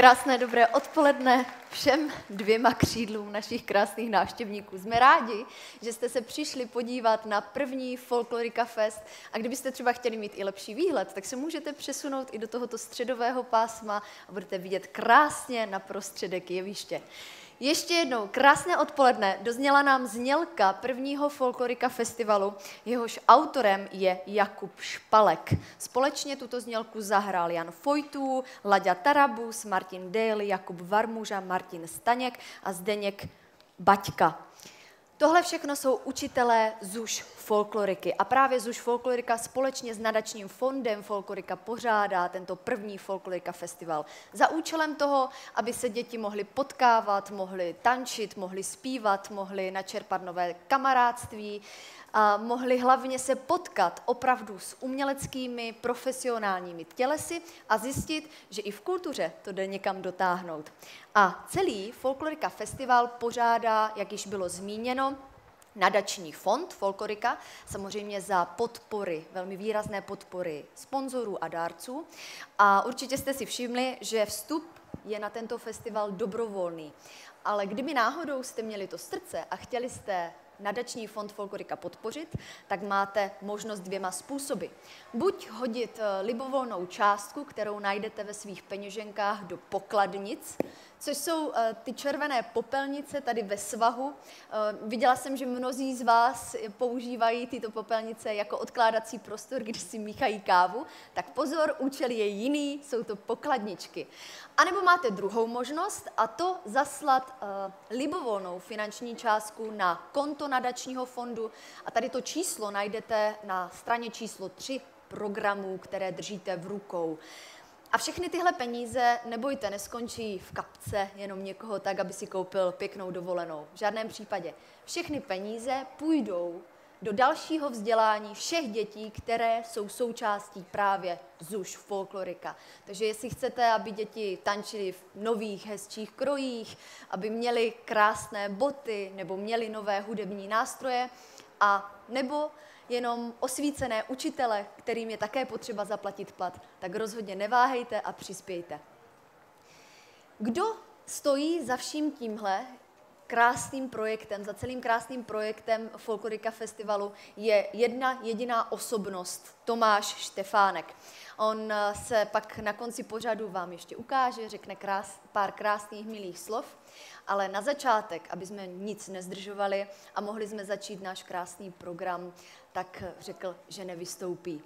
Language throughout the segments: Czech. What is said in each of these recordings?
Krásné dobré odpoledne všem dvěma křídlům našich krásných návštěvníků. Jsme rádi, že jste se přišli podívat na první Folklorika Fest a kdybyste třeba chtěli mít i lepší výhled, tak se můžete přesunout i do tohoto středového pásma a budete vidět krásně na prostředek jeviště. Ještě jednou krásné odpoledne, dozněla nám znělka prvního Folklorika festivalu, jehož autorem je Jakub Špalek. Společně tuto znělku zahrál Jan Fojtů, Laďa Tarabus, Martin Daly, Jakub Varmuža, Martin Staněk a Zdeněk Baťka. Tohle všechno jsou učitelé ZUŠ Folkloriky a právě ZUŠ Folklorika společně s nadačním fondem Folklorika pořádá tento první Folklorika festival. Za účelem toho, aby se děti mohly potkávat, mohly tančit, mohly zpívat, mohly načerpat nové kamarádství a mohli hlavně se potkat opravdu s uměleckými, profesionálními tělesy a zjistit, že i v kultuře to jde někam dotáhnout. A celý Folklorika festival pořádá, jak již bylo zmíněno, nadační fond Folklorika, samozřejmě za podpory, velmi výrazné podpory sponzorů a dárců. A určitě jste si všimli, že vstup je na tento festival dobrovolný. Ale kdyby náhodou jste měli to srdce a chtěli jste nadační fond Folklorika podpořit, tak máte možnost dvěma způsoby. Buď hodit libovolnou částku, kterou najdete ve svých peněženkách do pokladnic, což jsou ty červené popelnice tady ve svahu. Viděla jsem, že mnozí z vás používají tyto popelnice jako odkládací prostor, když si míchají kávu. Tak pozor, účel je jiný, jsou to pokladničky. A nebo máte druhou možnost, a to zaslat libovolnou finanční částku na konto nadačního fondu. A tady to číslo najdete na straně číslo 3 programů, které držíte v rukou. A všechny tyhle peníze, nebojte, neskončí v kapce jenom někoho tak, aby si koupil pěknou dovolenou. V žádném případě. Všechny peníze půjdou do dalšího vzdělání všech dětí, které jsou součástí právě ZUŠ Folklorika. Takže jestli chcete, aby děti tančily v nových, hezčích krojích, aby měly krásné boty nebo měly nové hudební nástroje, a nebo jenom osvícené učitele, kterým je také potřeba zaplatit plat, tak rozhodně neváhejte a přispějte. Kdo stojí za vším tímhle krásným projektem, za celým krásným projektem Folklorika festivalu, je jedna jediná osobnost, Tomáš Štefánek. On se pak na konci pořadu vám ještě ukáže, řekne pár krásných, milých slov, ale na začátek, aby jsme nic nezdržovali a mohli jsme začít náš krásný program, tak řekl, že nevystoupí.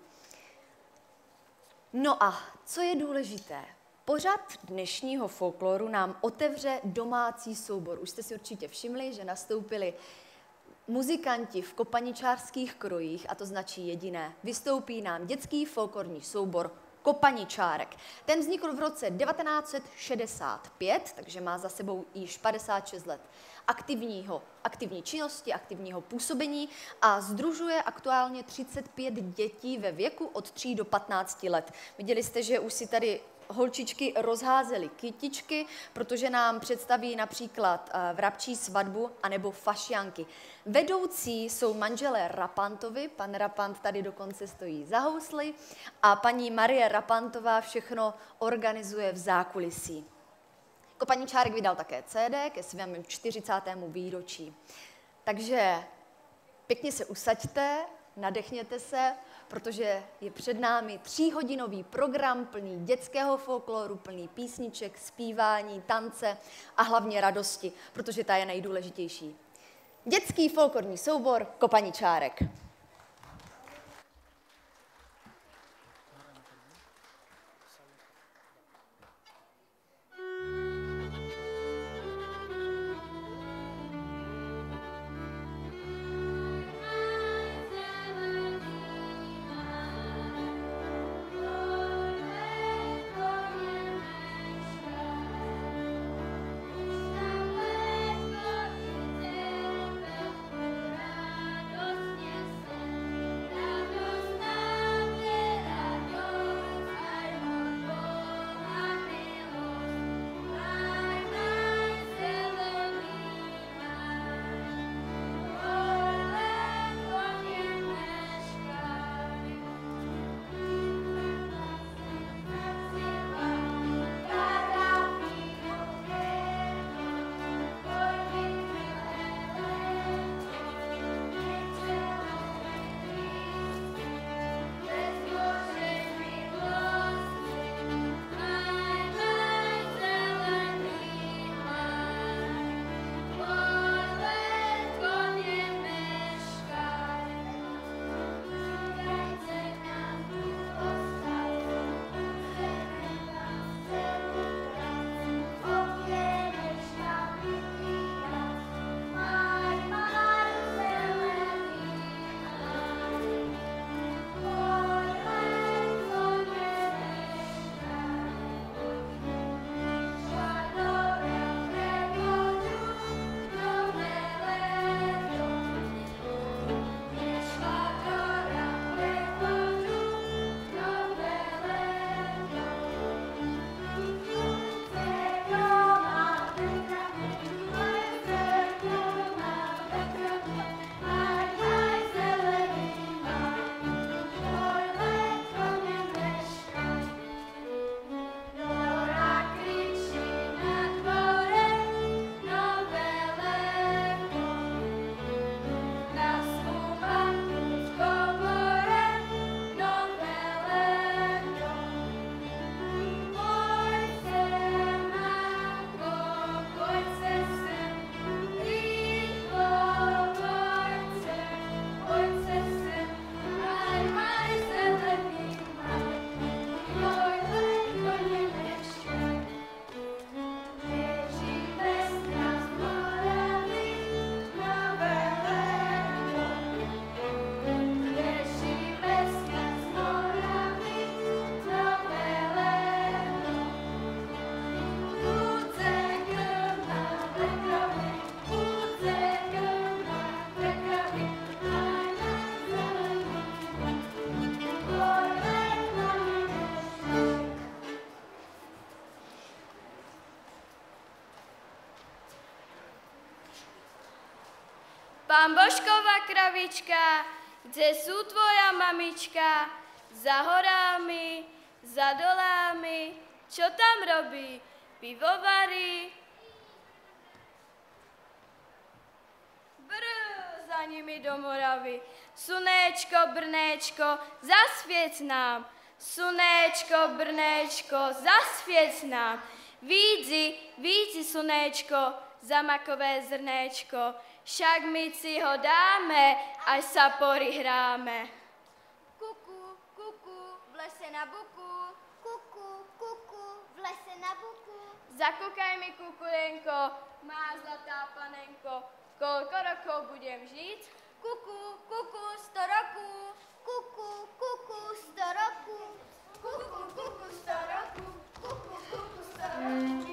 No a co je důležité? Pořad dnešního folkloru nám otevře domácí soubor. Už jste si určitě všimli, že nastoupili muzikanti v kopaničářských krojích, a to značí jediné. Vystoupí nám dětský folklorní soubor Kopaničárek. Ten vznikl v roce 1965, takže má za sebou již 56 let aktivní činnosti, aktivního působení a sdružuje aktuálně 35 dětí ve věku od 3 do 15 let. Viděli jste, že už si tady holčičky rozházely kytičky, protože nám představí například vrabčí svatbu anebo fašianky. Vedoucí jsou manželé Rapantovi, pan Rapant tady dokonce stojí za hously a paní Marie Rapantová všechno organizuje v zákulisí. Kopaničárek vydal také CD ke svému 40. výročí. Takže pěkně se usaďte, nadechněte se, protože je před námi 3hodinový program plný dětského folkloru, plný písniček, zpívání, tance a hlavně radosti, protože ta je nejdůležitější. Dětský folklorní soubor Kopaničárek. Yes. Pán Božková kravička, kde sú tvoja mamička? Za horami, za dolami, čo tam robí? Pivovarí. Za nimi do Moravy. Sunéčko, brnéčko, zasviec nám. Sunéčko, brnéčko, zasviec nám. Vídzi, vídzi, sunéčko, za makové zrnéčko. Však my si ho dáme, až sa porihráme. Kuku, kuku, v lese na buku. Kuku, kuku, v lese na buku. Zakúkaj mi, kukulenko, má zlatá panenko, koľko rokov budem žiť? Kuku, kuku, 100 roku. Kuku, kuku, 100 roku. Kuku, kuku, 100 roku. Kuku, kuku, 100 roku.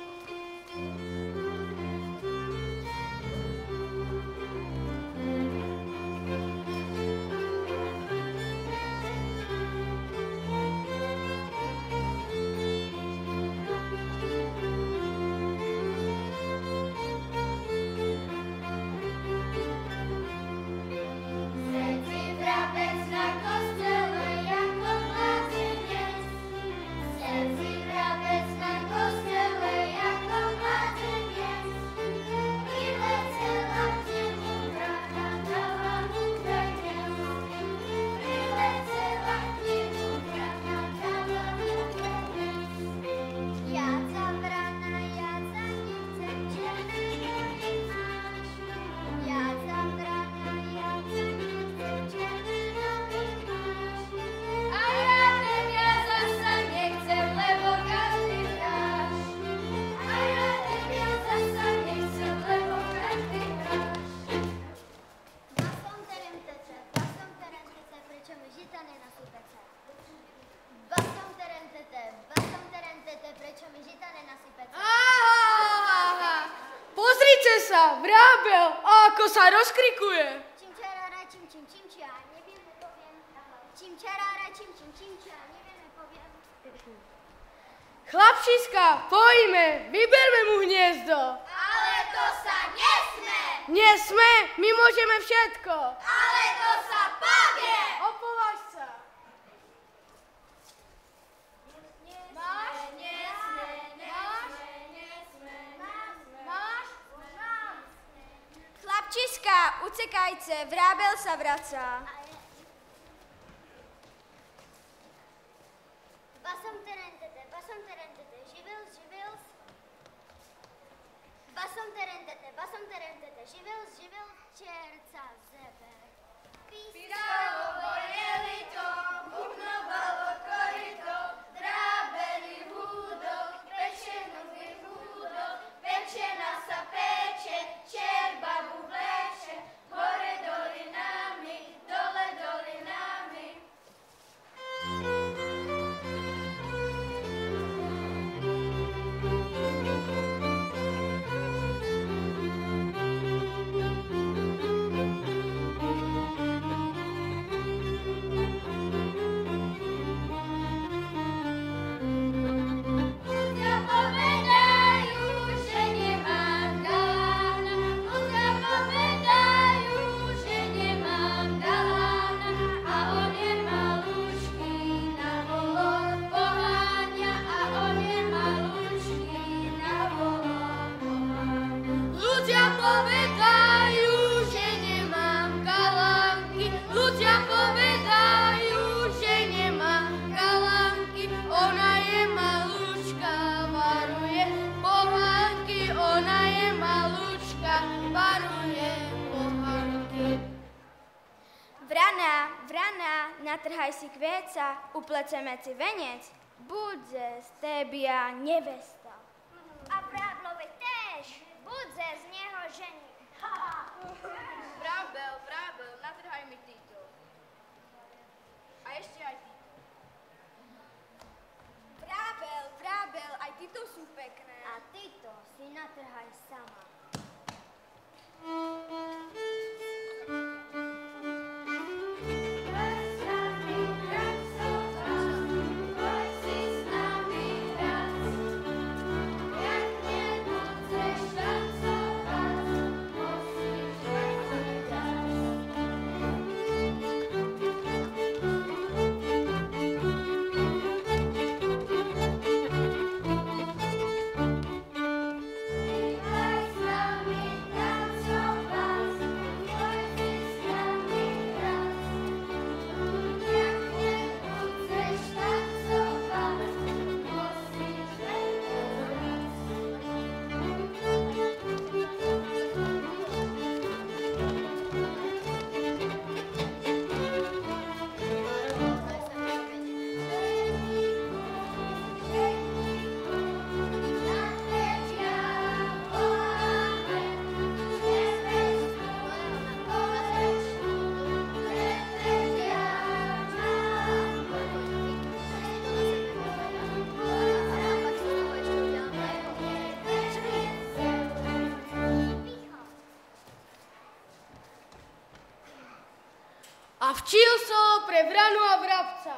Vrábel, ako sa rozkrikuje. Čimčarára, čimčia, neviem, nepoviem. Čimčarára, čimčia, neviem, nepoviem. Chlapčiska, pojďme, vyberme mu hniezdo. Ale to sa nesme. Nesme, my môžeme všetko. Ale to sa povie. Opovaž sa. Chlapčiska, ucekajte, vrábel sa vraca. Basom terentete, živils. Basom terentete, živils, čerca zebe. Pískalo bojeli to, bubnovalo korito, drábeli húdok, pečenú vyhúdok, pečena sa peče, čerbabu vleče, hore dolinami, dole dolinami. Natrhaj si kvieca, upleceme ti venec, bude z tebia nevesta. A Vráblovi též, bude z neho žení. Vrábel, natrhaj mi týto. A ešte aj týto. Vrábel, aj týto sú pekné. A týto si natrhaj sama. včil solo pre vranu a vrabca.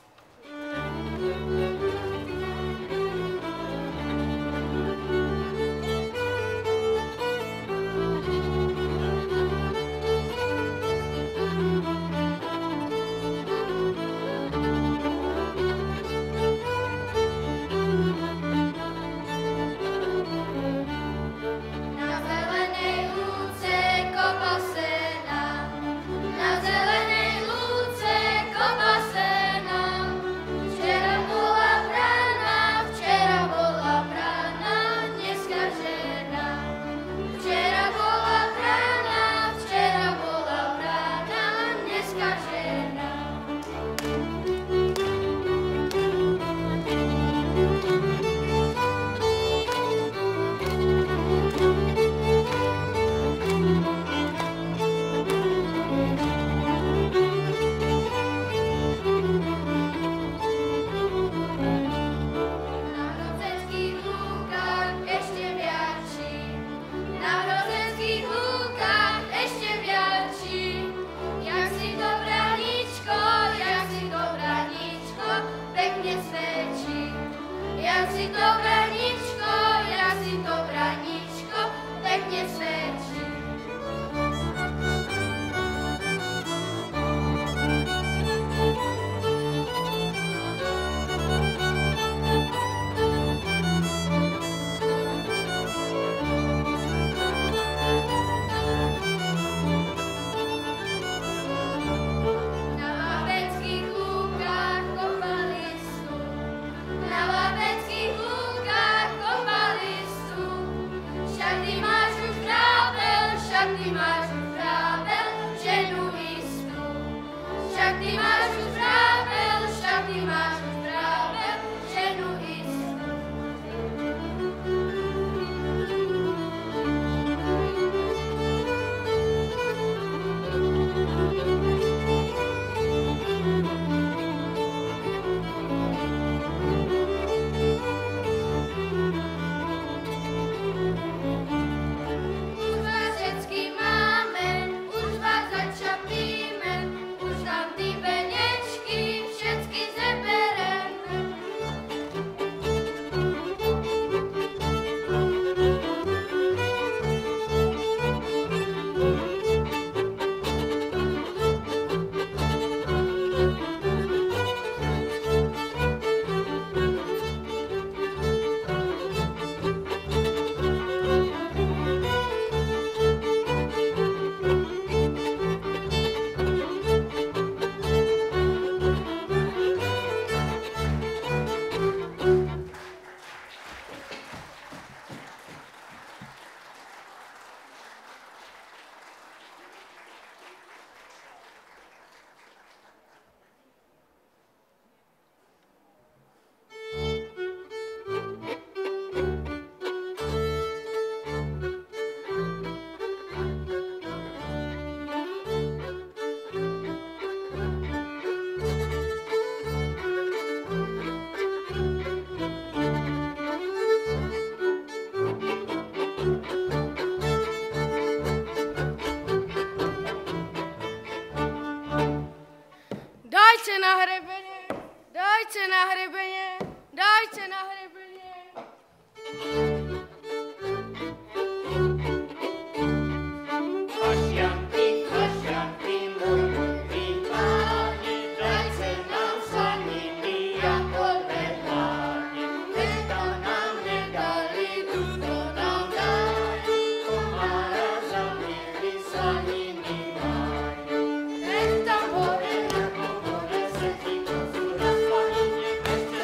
Dajte na hrebenie, dajte na hrebenie. Chosianky, múdri páni, dajte nám slaniny ako vedláni. Veď nám nedali, túto nám dali, komára zamili slaniny majú. Veď tam hore na pohore sedí kozu na slanine, ešte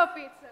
Konopice.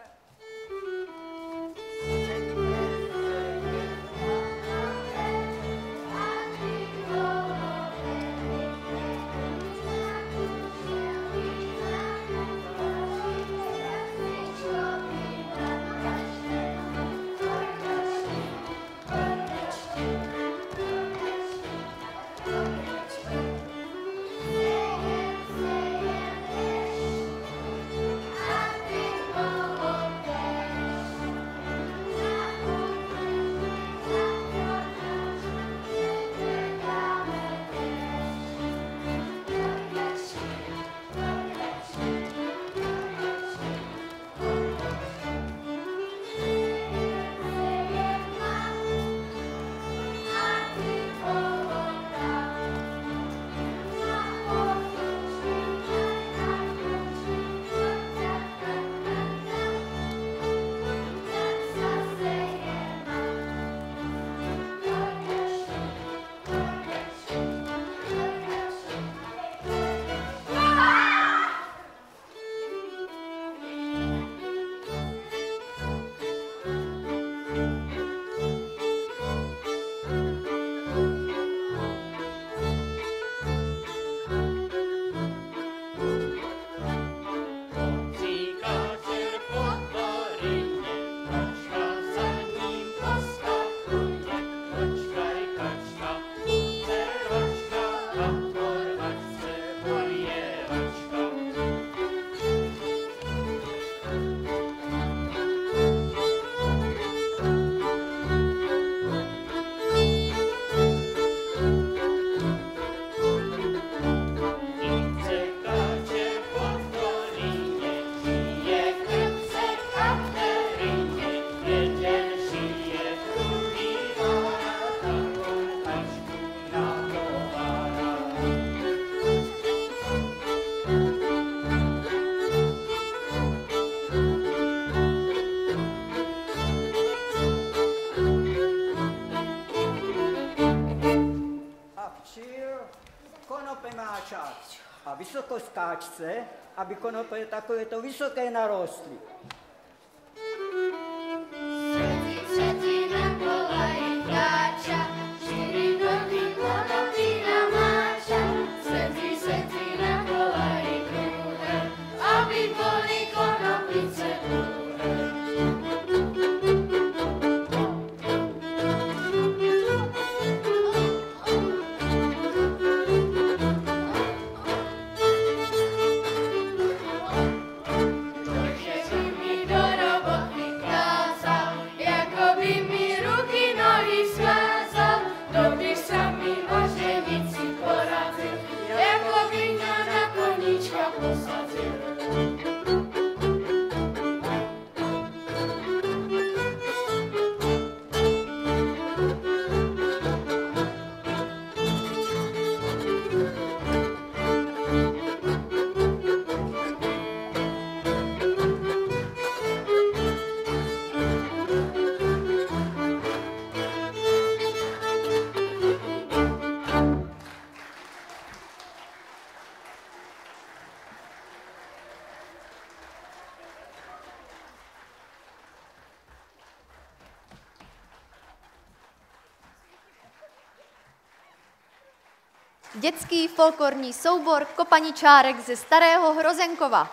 A vysokoskáčce, aby konope takovéto vysoké narostly. Dětský folklorní soubor Kopaničárek ze Starého Hrozenkova.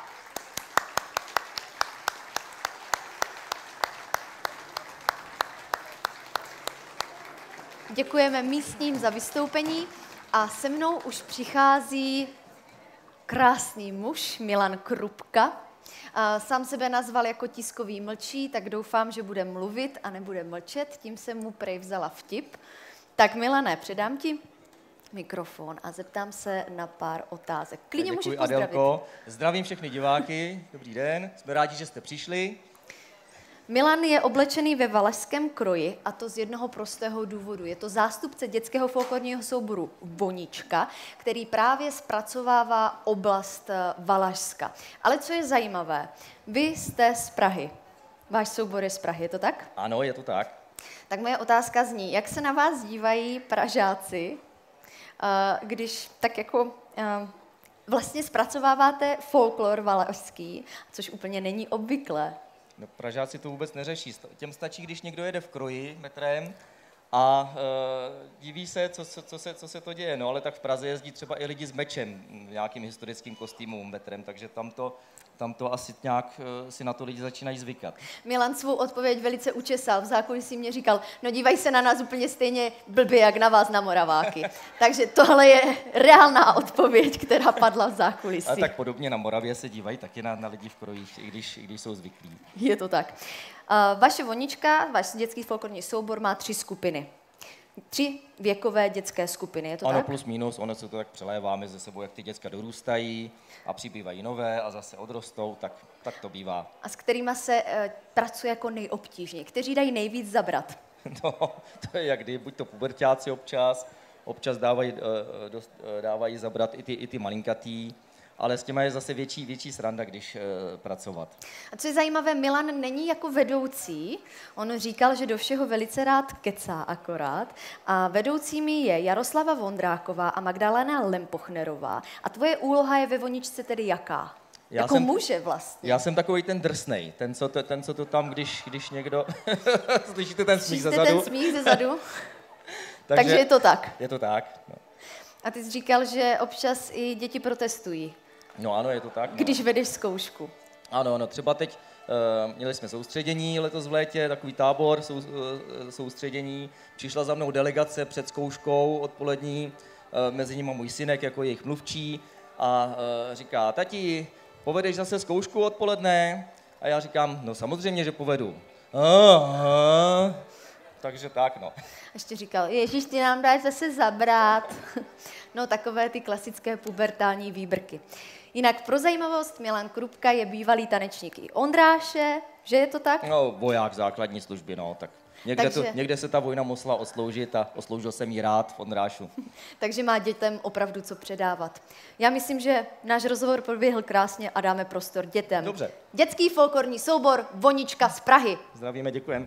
Děkujeme místním za vystoupení a se mnou už přichází krásný muž Milan Krupka. Sám sebe nazval jako tiskový mlčí, tak doufám, že bude mluvit a nebude mlčet, tím jsem mu prej vzala vtip. Tak Milane, předám ti mikrofon a zeptám se na pár otázek. Klidně můžeš pozdravit. Adelko. Zdravím všechny diváky, dobrý den, jsme rádi, že jste přišli. Milan je oblečený ve valašském kroji a to z jednoho prostého důvodu. Je to zástupce dětského folklorního souboru Vonička, který právě zpracovává oblast Valašska. Ale co je zajímavé, vy jste z Prahy. Váš soubor je z Prahy, je to tak? Ano, je to tak. Tak moje otázka zní, jak se na vás dívají Pražáci, když tak jako vlastně zpracováváte folklor valašský, což úplně není obvyklé. No, Pražáci to vůbec neřeší. Těm stačí, když někdo jede v kroji metrem a diví se, co se to děje. No ale tak v Praze jezdí třeba i lidi s mečem, nějakým historickým kostýmům metrem, takže tam to asi nějak si na to lidi začínají zvykat. Milan svou odpověď velice učesal. V zákulisí mě říkal, no dívají se na nás úplně stejně blbě, jak na vás na Moraváky. Takže tohle je reálná odpověď, která padla v zákulisí. A tak podobně na Moravě se dívají taky na lidi v krojích, i když jsou zvyklí. Je to tak. Vaše Vonička, váš dětský folklorní soubor má 3 skupiny. 3 věkové dětské skupiny, je to Ano, tak? plus minus, ono se to tak přeléváme ze sebou, jak ty děcka dorůstají a přibývají nové a zase odrostou, tak to bývá. A s kterýma se pracuje jako nejobtížněji? Kteří dají nejvíc zabrat? No, to je jak kdy, buď to puberťáci občas dávají zabrat i ty malinkatý, ale s těma je zase větší sranda, když pracovat. A co je zajímavé, Milan není jako vedoucí. On říkal, že do všeho velice rád kecá akorát. A vedoucími je Jaroslava Vondráková a Magdalena Lempochnerová. A tvoje úloha je ve Voničce tedy jaká? Jako muže vlastně. Já jsem takový ten drsnej, ten, co to tam, když někdo... Slyšíte ten smích zezadu? Slyšíte ten smích zezadu? Takže je to tak. Je to tak. No. A ty jsi říkal, že občas i děti protestují. No ano, je to tak. No. Když vedeš zkoušku. Ano, třeba teď měli jsme soustředění letos v létě, takový tábor soustředění. Přišla za mnou delegace před zkouškou odpolední, mezi nimi můj synek jako jejich mluvčí a říká, tati, povedeš zase zkoušku odpoledne? A já říkám, no samozřejmě, že povedu. Aha. Takže tak, no. Ještě říkal, Ježíš, ty nám dáš zase zabrat. No, takové ty klasické pubertální výbrky. Jinak pro zajímavost, Milan Krupka je bývalý tanečník i Ondráše, že je to tak? No, voják základní služby, no, tak někde se ta vojna musela odsloužit a osloužil jsem jí rád v Ondrášu. Takže má dětem opravdu co předávat. Já myslím, že náš rozhovor proběhl krásně a dáme prostor dětem. Dobře. Dětský folklorní soubor Vonička z Prahy. Zdravíme, děkujeme.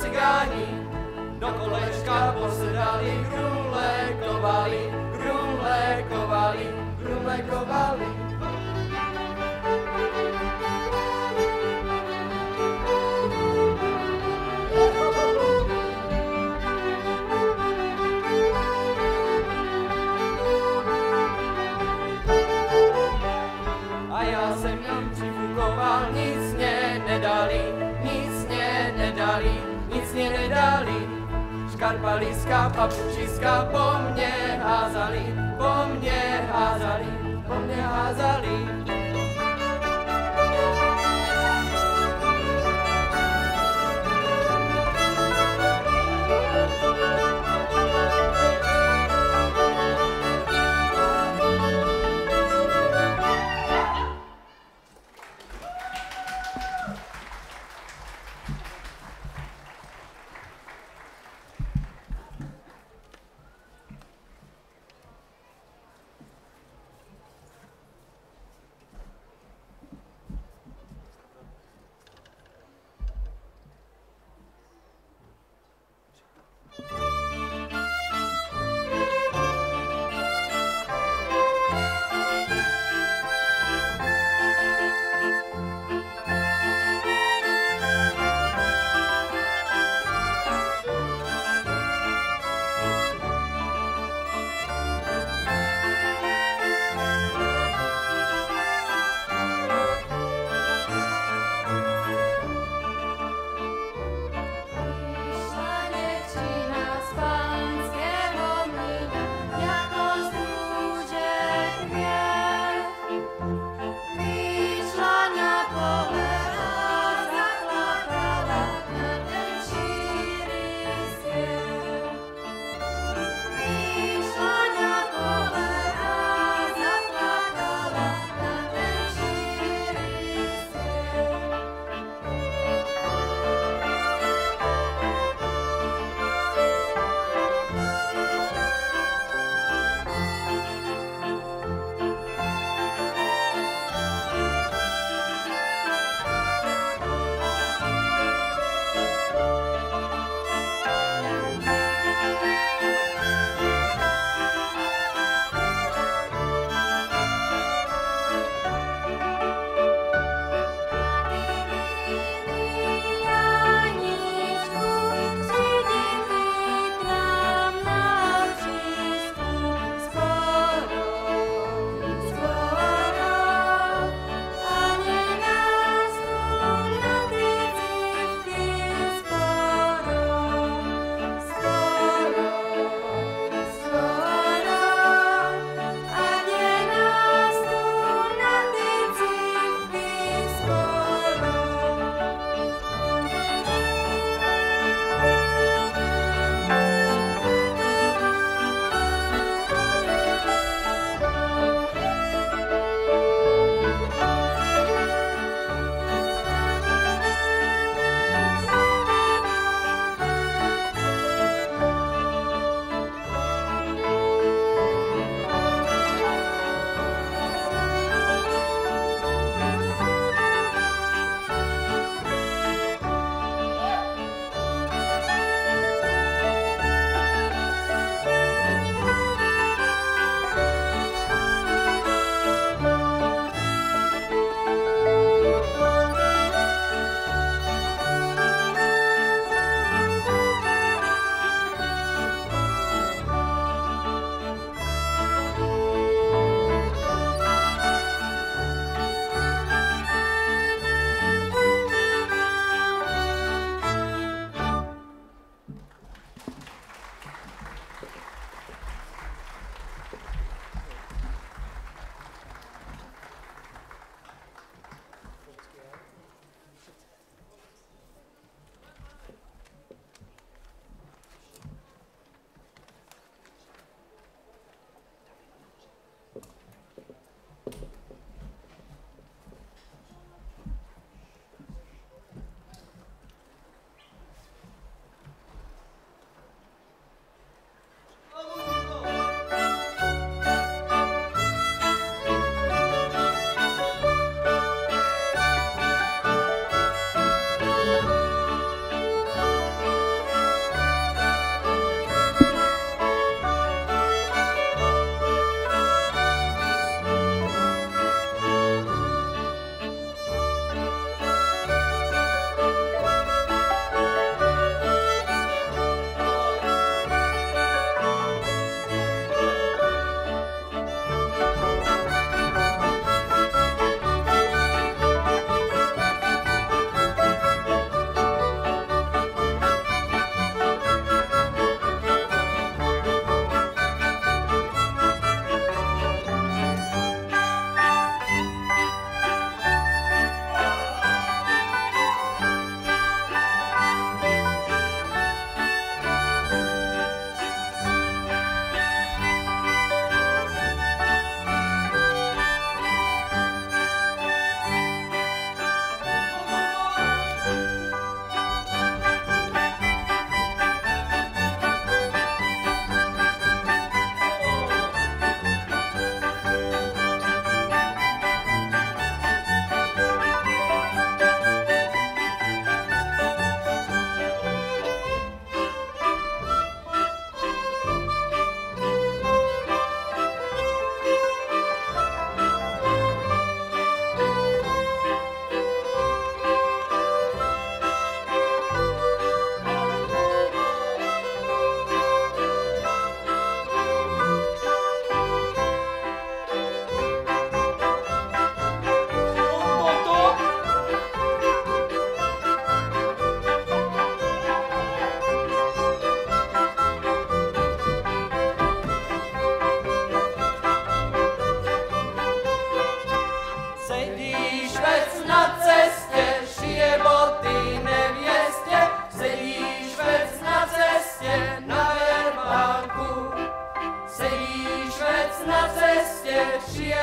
cigáni do kolečka posedali, grule kovali, grule kovali, grule kovali. A já jsem jim přifukoval, nic mě nedali, nic mě nedali, nic mě nedali. Škarpaliska, papučiska po mně házali, po mně házali, po mně házali.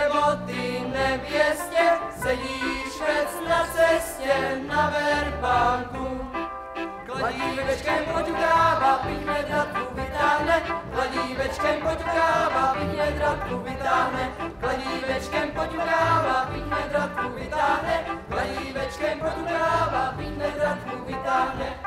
boty nevěstě, sedí švec na cestě na verbánku. Kladívečkem poťukává, pěkně dratku vytáhne, kladívečkem poťukává, pěkně dratku vytáhne, kladívečkem poťukává, pěkně dratku vytáhne, kladívečkem poťukává, pěkně dratku vytáhne.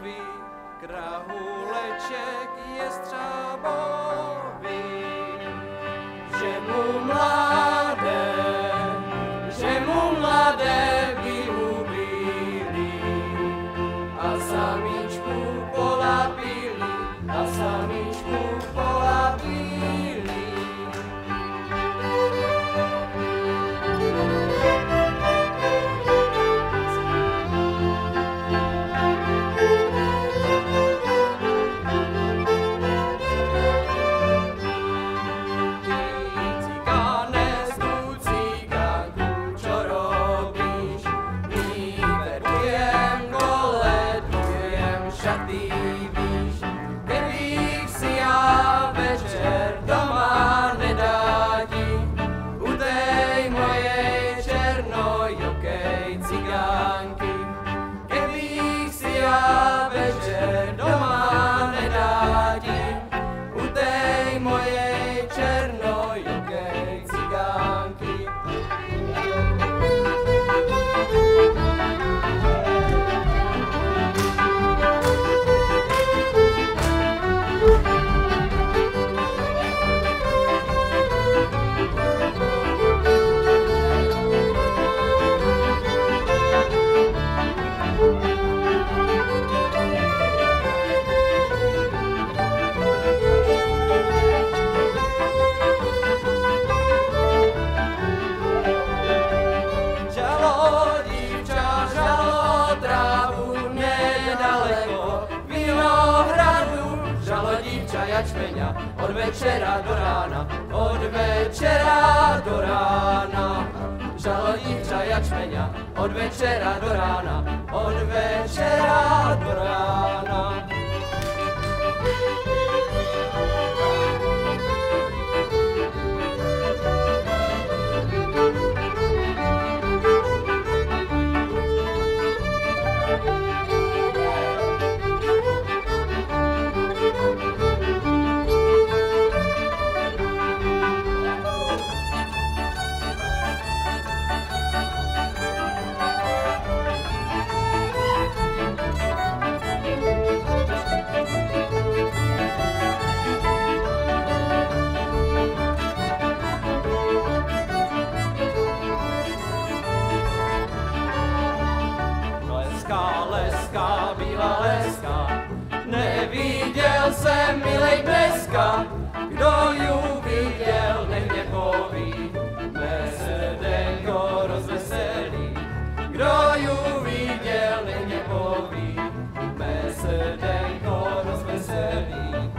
bílý, krahuleček je střábový. Že mu mladé bílu bílý a samíčku polapílí, a samíčku polapílí. Od večera do rána, od večera do rána. Žalo dívča jačmeňa, od večera do rána, od večera do rána. Neviděl jsem, milej, dneska, kdo ju viděl, nech mě poví, mé srdenko rozveselí. Kdo ju viděl, nech mě poví, mé srdenko rozveselí.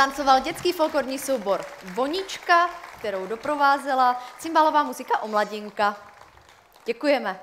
tancoval dětský folklorní soubor Vonička, kterou doprovázela cymbálová muzika Omladinka. Děkujeme.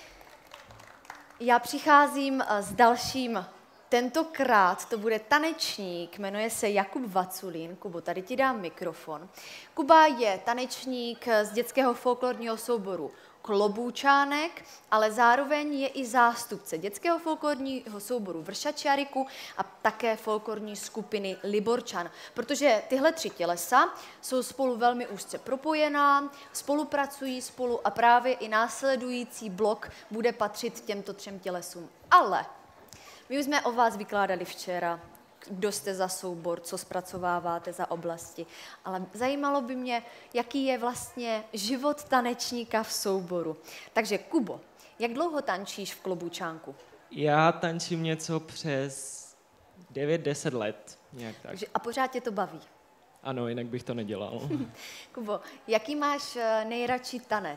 Já přicházím s dalším. Tentokrát to bude tanečník, jmenuje se Jakub Vaculín. Kubo, tady ti dám mikrofon. Kuba je tanečník z dětského folklorního souboru Kloboučánek, ale zároveň je i zástupce dětského folklorního souboru Vršačariku a také folklorní skupiny Liborčan, protože tyhle 3 tělesa jsou spolu velmi úzce propojená, spolupracují spolu a právě i následující blok bude patřit těmto 3 tělesům. Ale my už jsme o vás vykládali včera, kdo jste za soubor, co zpracováváte za oblasti, ale zajímalo by mě, jaký je vlastně život tanečníka v souboru. Takže Kubo, jak dlouho tančíš v Kloboučánku? Já tančím něco přes 9-10 let, nějak tak. Takže, a pořád tě to baví? Ano, jinak bych to nedělal. Kubo, jaký máš nejradši tanec?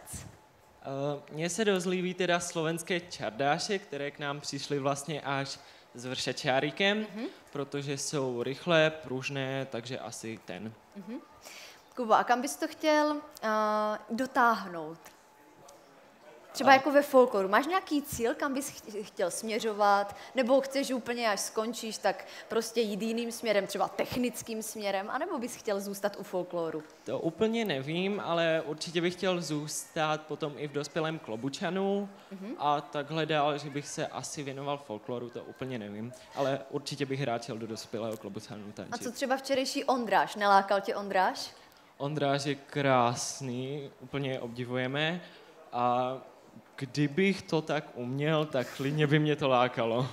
Mně se dost líbí teda slovenské čardáše, které k nám přišly vlastně až s Vršačárikem, protože jsou rychlé, pružné, takže asi ten. Kubo, a kam bys to chtěl dotáhnout? Třeba jako ve folkloru. Máš nějaký cíl, kam bys chtěl směřovat? Nebo chceš úplně, až skončíš, tak prostě jít jiným směrem, třeba technickým směrem? A nebo bys chtěl zůstat u folkloru? To úplně nevím, ale určitě bych chtěl zůstat potom i v dospělém Klobučanu a takhle dál, že bych se asi věnoval folkloru, to úplně nevím. Ale určitě bych rád šel do dospělého Klobučanu tančit. A co třeba včerejší Ondráš? Nelákal tě Ondráš? Ondráš je krásný, úplně je obdivujeme a kdybych to tak uměl, tak klidně by mě to lákalo.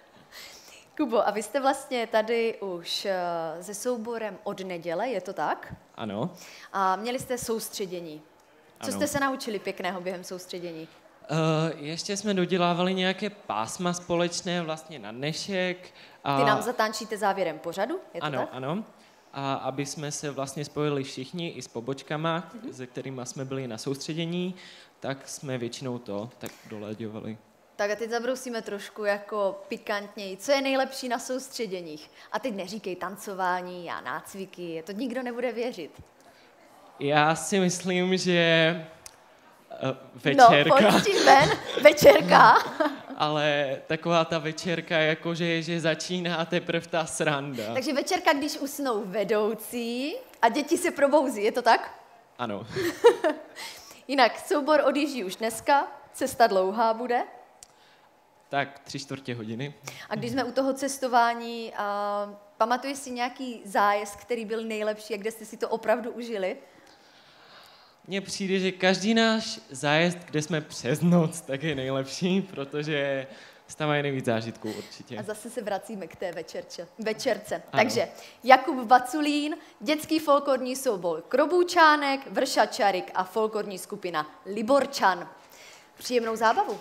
Kubo, a vy jste vlastně tady už se souborem od neděle, je to tak? Ano. A měli jste soustředění. Co Ano. jste se naučili pěkného během soustředění? Ještě jsme dodělávali nějaké pásma společné vlastně na dnešek. A... Ty nám zatančíte závěrem pořadu, je to ano, tak? ano. A aby jsme se vlastně spojili všichni i s pobočkama, se kterými jsme byli na soustředění, tak jsme většinou to tak dolaďovali. Tak a teď zabrousíme trošku jako pikantněji. Co je nejlepší na soustředěních? A teď neříkej tancování a nácviky, to nikdo nebude věřit. Já si myslím, že večerka. No, pojď tím ven, večerka. Ale taková ta večerka, jakože že začíná teprve ta sranda. Takže večerka, když usnou vedoucí a děti se probouzí, je to tak? Ano. Jinak soubor odjíždí už dneska, cesta dlouhá bude. Tak 3/4 hodiny. A když jsme u toho cestování, pamatuješ si nějaký zájezd, který byl nejlepší a kde jste si to opravdu užili? Mně přijde, že každý náš zájezd, kde jsme přes noc, tak je nejlepší, protože tam mají nejvíc zážitků určitě. A zase se vracíme k té večerce. Ano. Takže Jakub Vaculín, dětský folklorní soubor Kloboučánek, Vršačarik a folklorní skupina Liborčan. Příjemnou zábavu.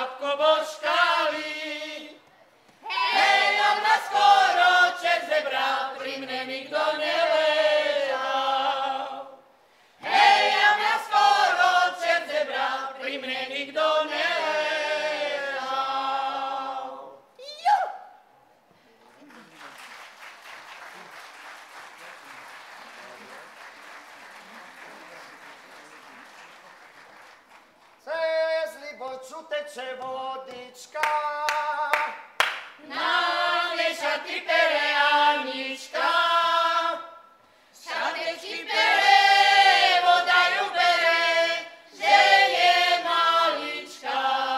babko božkali. Hej, jak na skoro čert zebral, pri mne nikto neležal. Hej, jak na skoro čert zebral, pri mne nikto neležal. Jo! Cez Liboču teče vodička, na nej šaty pere Anička. Šatečky pere, voda ju bere, že je malička.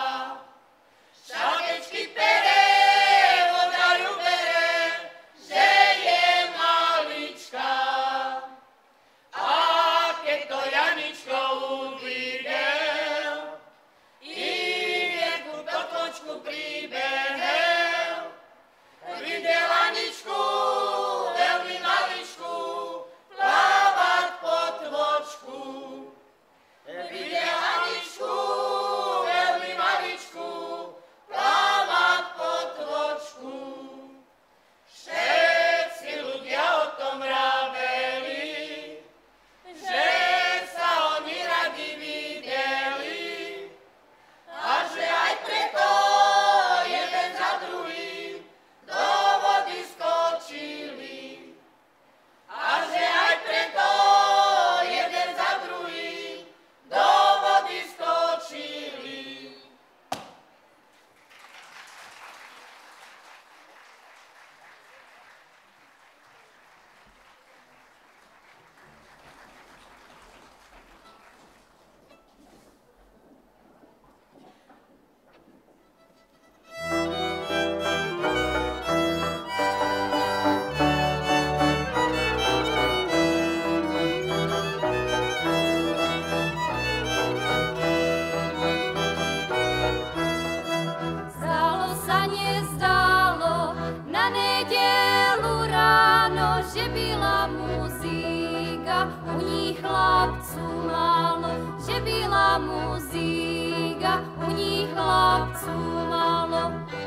Šatečky pere, voda ju bere, že je malička. A keď to Janičko uvidel, i ku potočku pribehel, videl Aničku, veľmi maličku, plávať po tvočku. Videl Aničku, veľmi maličku, plávať po tvočku. Všetci ľudia o tom vraveli, že sa oni radi videli, a že aj preto jeden za druhým do vody skočili. A že aj preto jeden za druhým do vody skočili. Zdálo sa, nezdálo, na nedeľu ráno, že byla muzika, u nich chlapcu málo, že byla muzika, u nich chlapcu málo.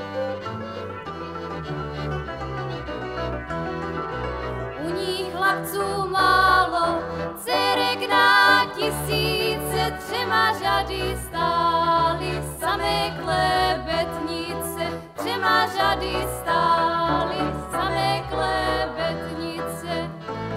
U nich chlapcu málo, dcerek na tisíce, třema řady stály, samé klebetnice, třema řady stály, samé klebetnice.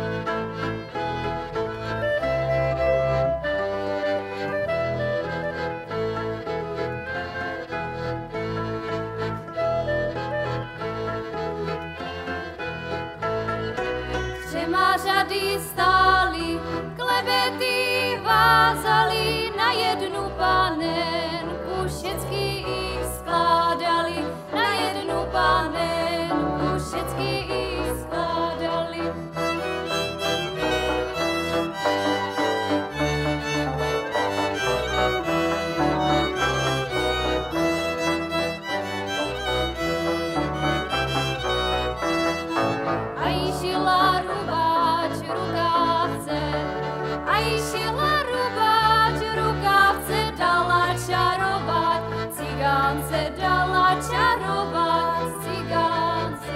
Třema řady stály, klebety vázali, na jednu panenku všecky ich skládali, na jednu panenku všecky ich skládali. A šila rubáč rukávce, a šila rubáč rukávce, dala čarovat, cigánce dala čarovat, cigánce.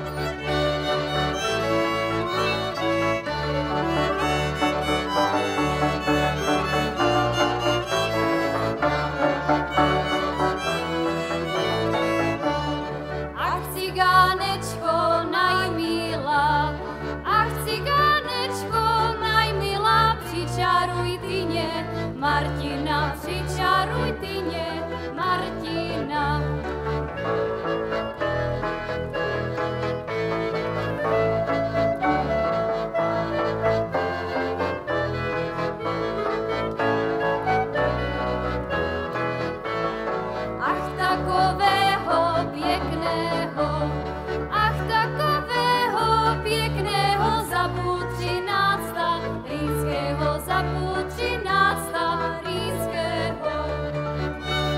Ach, cigánečko najmilá, ach, cigánečko najmilá, pričaruj ty mě, Martina, pričaruj ty mě, Martina. Ach, takového pěkného, ach, takového pěkného za půl 13. rýského, za půl 13. rýského.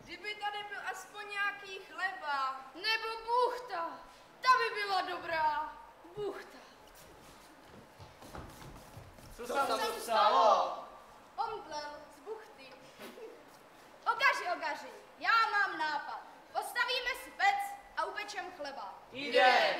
Kdyby tady byl aspoň nějaký chleba. Nebo buchta. Ta by byla dobrá. Buchta. Co se tam stalo? Omdlel z buchty. Ogaři, já mám nápad. Postavíme si pec a upečem chleba. Jde.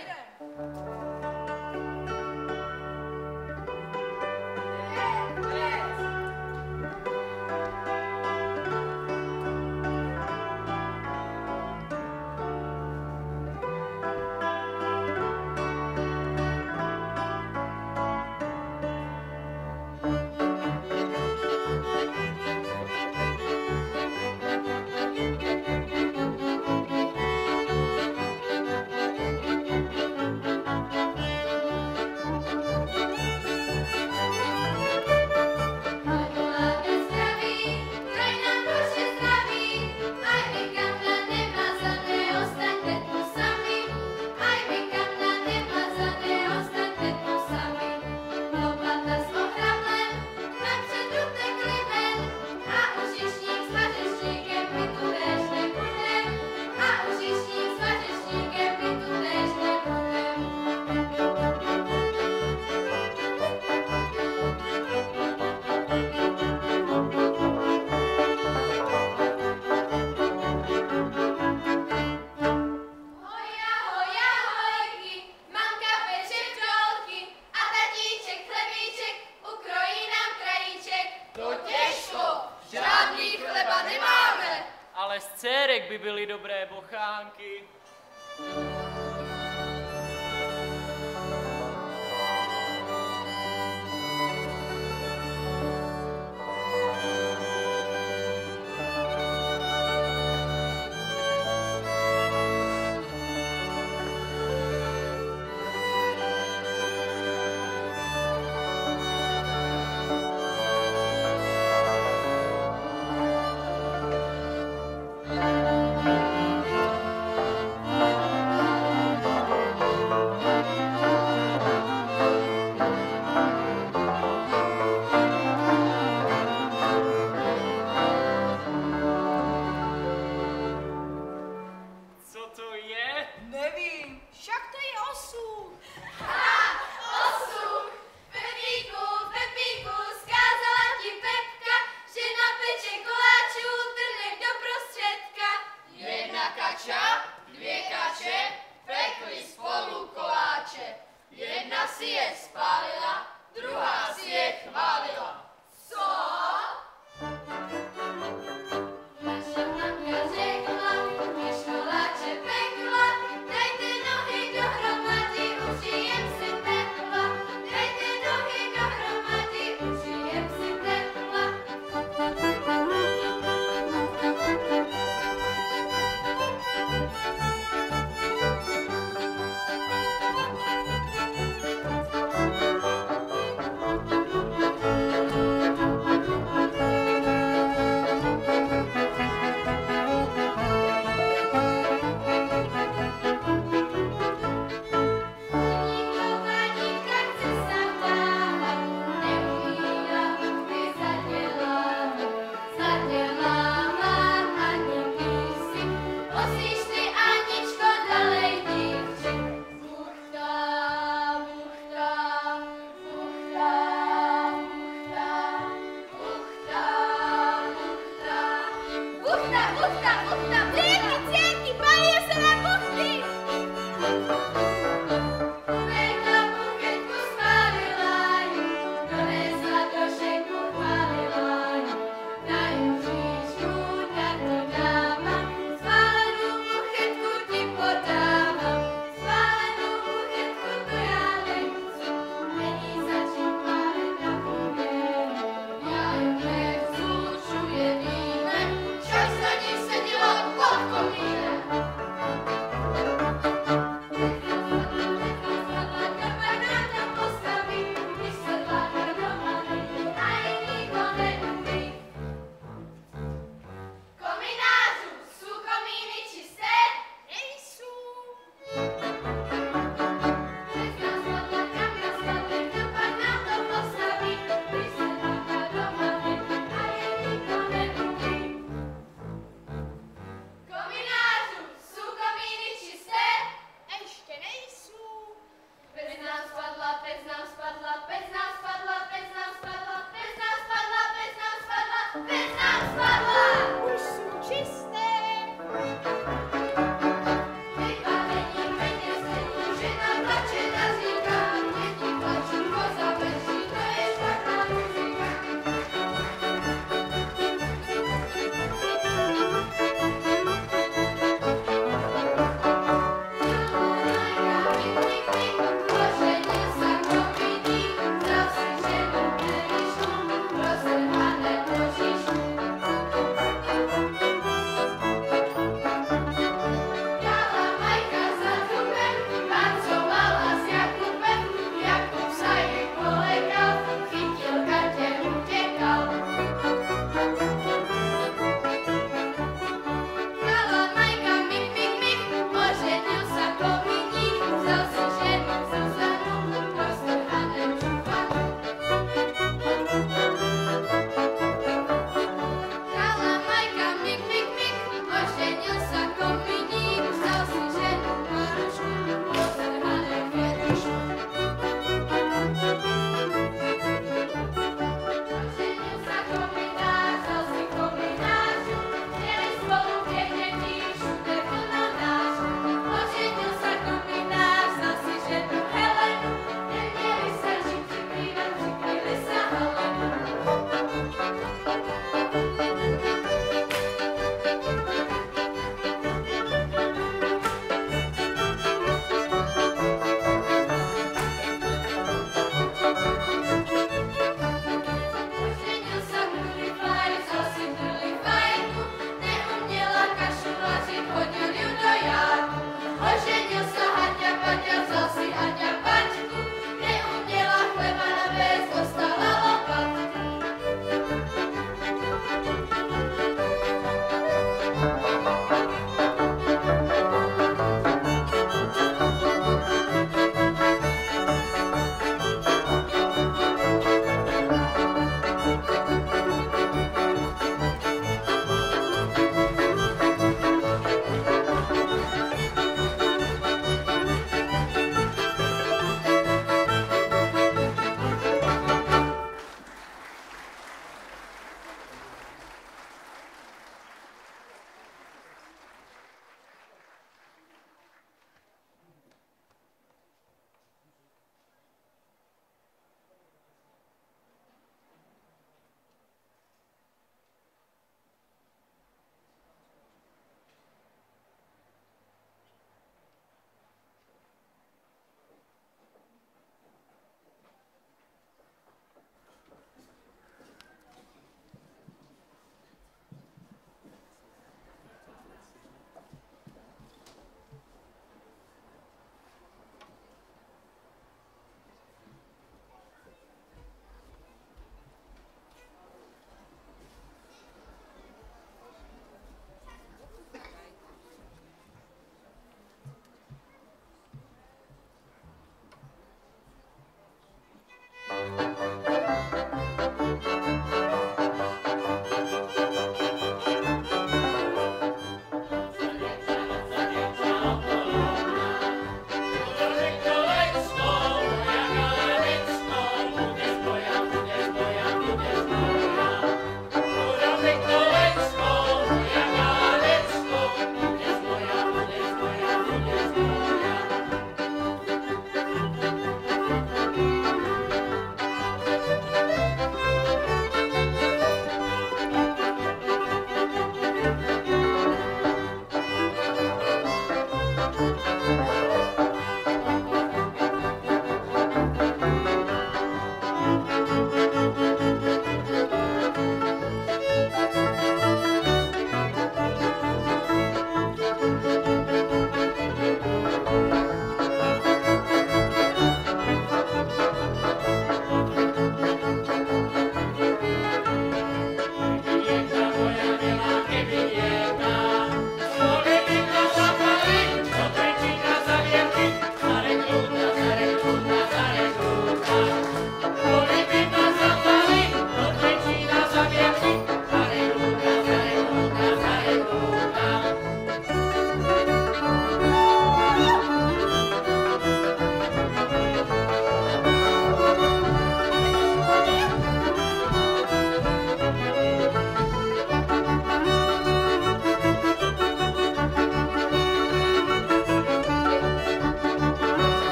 Ale z dcérek by byly dobré bochánky.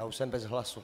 už jsem bez hlasu.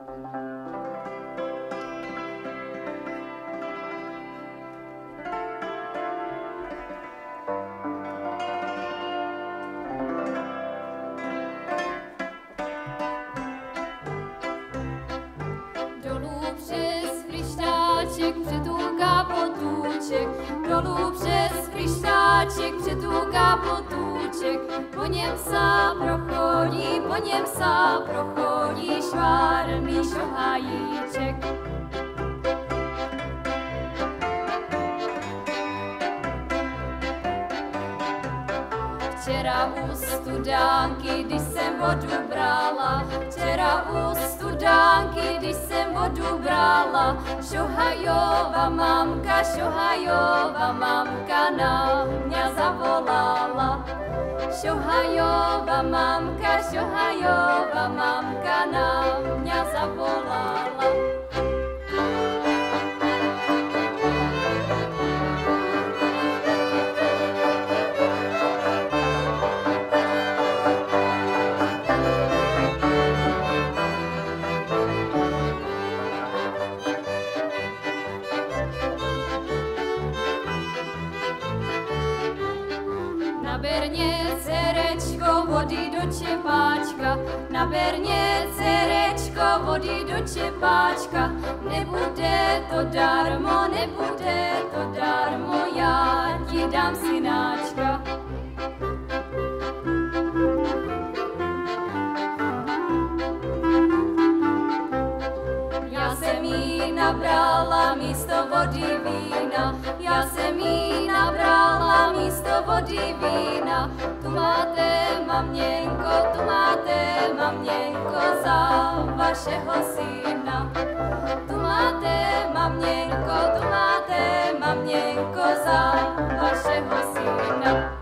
Dolů přes Chryštáček přetůká potůček, dolů přes Chryštáček přetůká potůček, po něm sa prochodí švárný šohajíček. Včera u studánky, když jsem vodu brala, včera u studánky, když jsem vodu brala, šohajová mamka na mě zavolala. Šohajová mamka na mě zavolala. Naber mě, cerečko, vody do čepáčka, naber mě, cerečko, vody do čepáčka. Nebude to darmo, já ti dám synáčka. Já jsem jí nabrala místo vody vína, já jsem jí nabrala místo vody vína. Tu máte, maměnko, za vašeho syna. Tu máte, maměnko, za vašeho syna.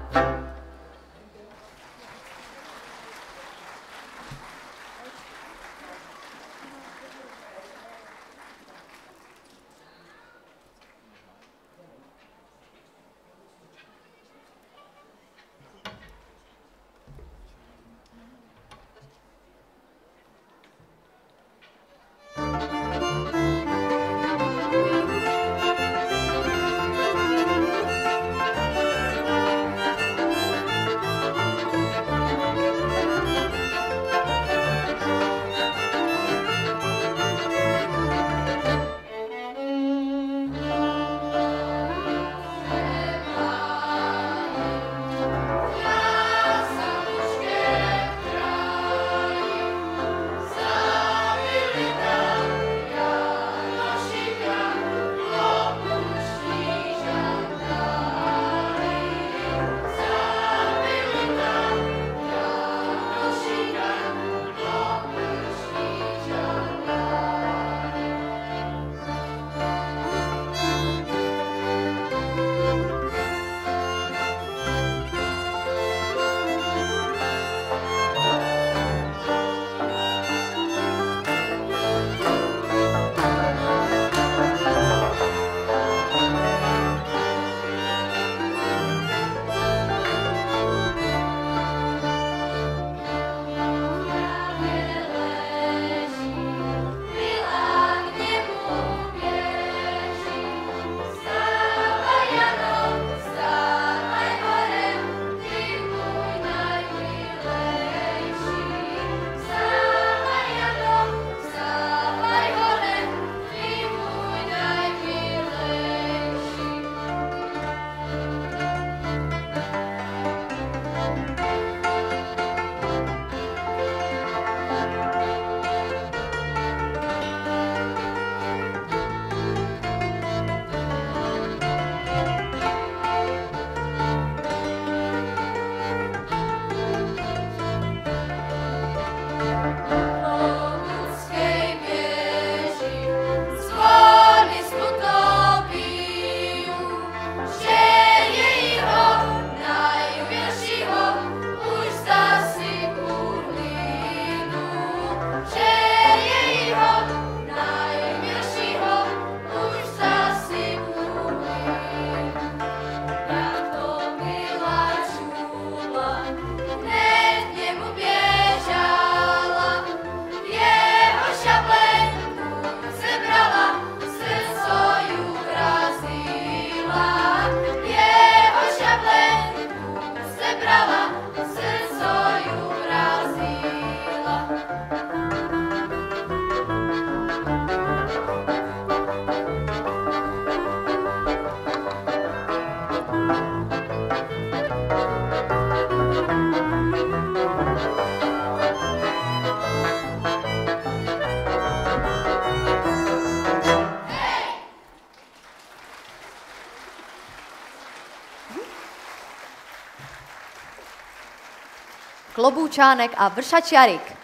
Kloboučánek a Vršač Jarik.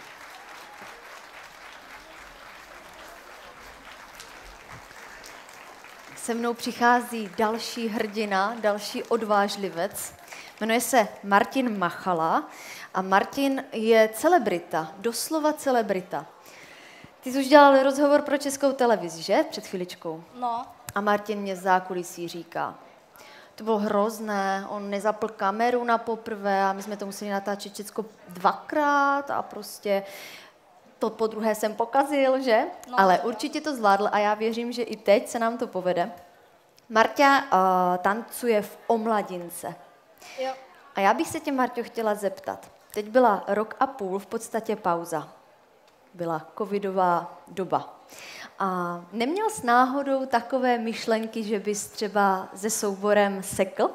Se mnou přichází další hrdina, další odvážlivec. Jmenuje se Martin Machala a Martin je celebrita, doslova celebrita. Ty jsi už dělal rozhovor pro Českou televizi, že? Před chviličkou. No. A Martin mě z zákulisí říká, to bylo hrozné, on nezapl kameru na poprvé a my jsme to museli natáčet všechno 2krát a prostě to podruhé jsem pokazil, že? No, ale určitě to zvládl a já věřím, že i teď se nám to povede. Marta tancuje v Omladince. Jo. A já bych se tě, Marťo, chtěla zeptat. Teď byla 1,5 roku v podstatě pauza. Byla covidová doba. A neměl s náhodou takové myšlenky, že bys třeba se souborem sekl?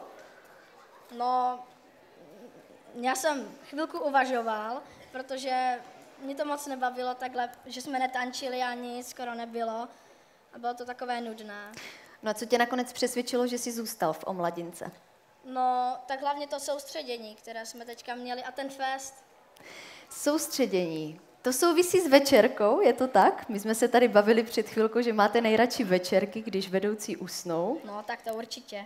No, já jsem chvilku uvažoval, protože mě to moc nebavilo takhle, že jsme netančili a nic skoro nebylo. A bylo to takové nudné. No a co tě nakonec přesvědčilo, že jsi zůstal v Omladince? No, tak hlavně to soustředění, které jsme teďka měli a ten fest. Soustředění. To souvisí s večerkou, je to tak? My jsme se tady bavili před chvilkou, že máte nejradši večerky, když vedoucí usnou. No, tak to určitě.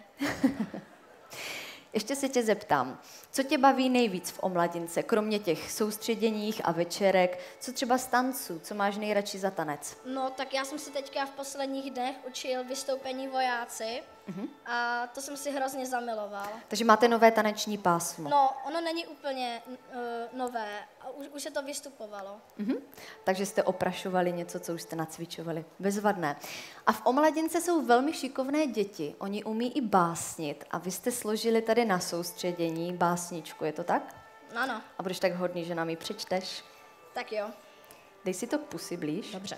Ještě se tě zeptám, co tě baví nejvíc v Omladince, kromě těch soustředěních a večerek, co třeba z tanců, co máš nejradši za tanec? No, tak já jsem si teďka v posledních dnech učil vystoupení Vojáci a to jsem si hrozně zamiloval. Takže máte nové taneční pásmo. No, ono není úplně nové, a už se to vystupovalo. Takže jste oprašovali něco, co už jste nacvičovali. Bezvadné. A v Omladince jsou velmi šikovné děti. Oni umí i básnit. A vy jste složili tady na soustředění básničku, je to tak? Ano. A budeš tak hodný, že nám ji přečteš? Tak jo. Dej si to k pusi blíž. Dobře.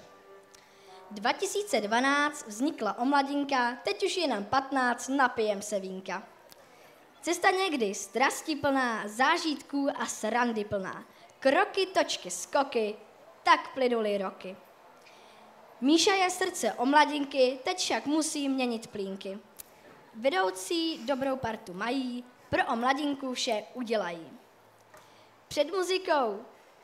2012 vznikla Omladinka, teď už je nám 15, napijem se vínka. Cesta někdy strastiplná, zážitků a srandy plná. Kroky, točky, skoky, tak plynuly roky. Míša je srdce Omladinky, teď však musí měnit plínky. Vedoucí dobrou partu mají, pro Omladinku vše udělají. Před muzikou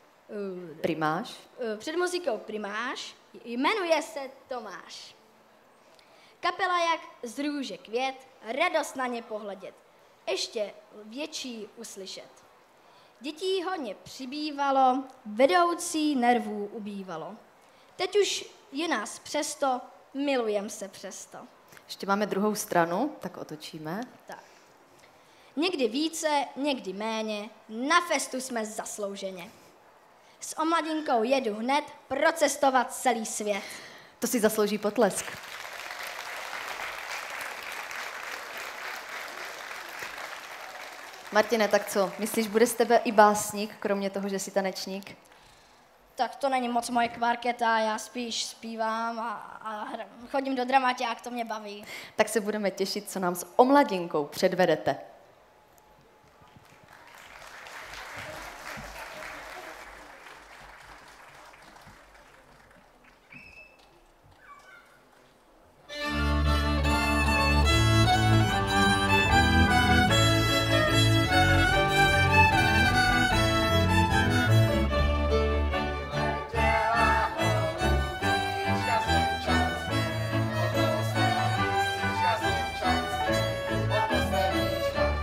Primáš jmenuje se Tomáš. Kapela jak z růže květ, radost na ně pohledět, ještě větší uslyšet. Dětí hodně přibývalo, vedoucí nervů ubývalo. Teď už je nás přesto, milujem se přesto. Ještě máme druhou stranu, tak otočíme. Tak. Někdy více, někdy méně, na festu jsme zaslouženě. S Omladinkou jedu hned procestovat celý svět. To si zaslouží potlesk. Martine, tak co? Myslíš, bude z tebe i básník, kromě toho, že jsi tanečník? Tak to není moc moje kvarketa, já spíš zpívám a chodím do dramaťák, to mě baví. Tak se budeme těšit, co nám s Omladinkou předvedete. Od kostelíčka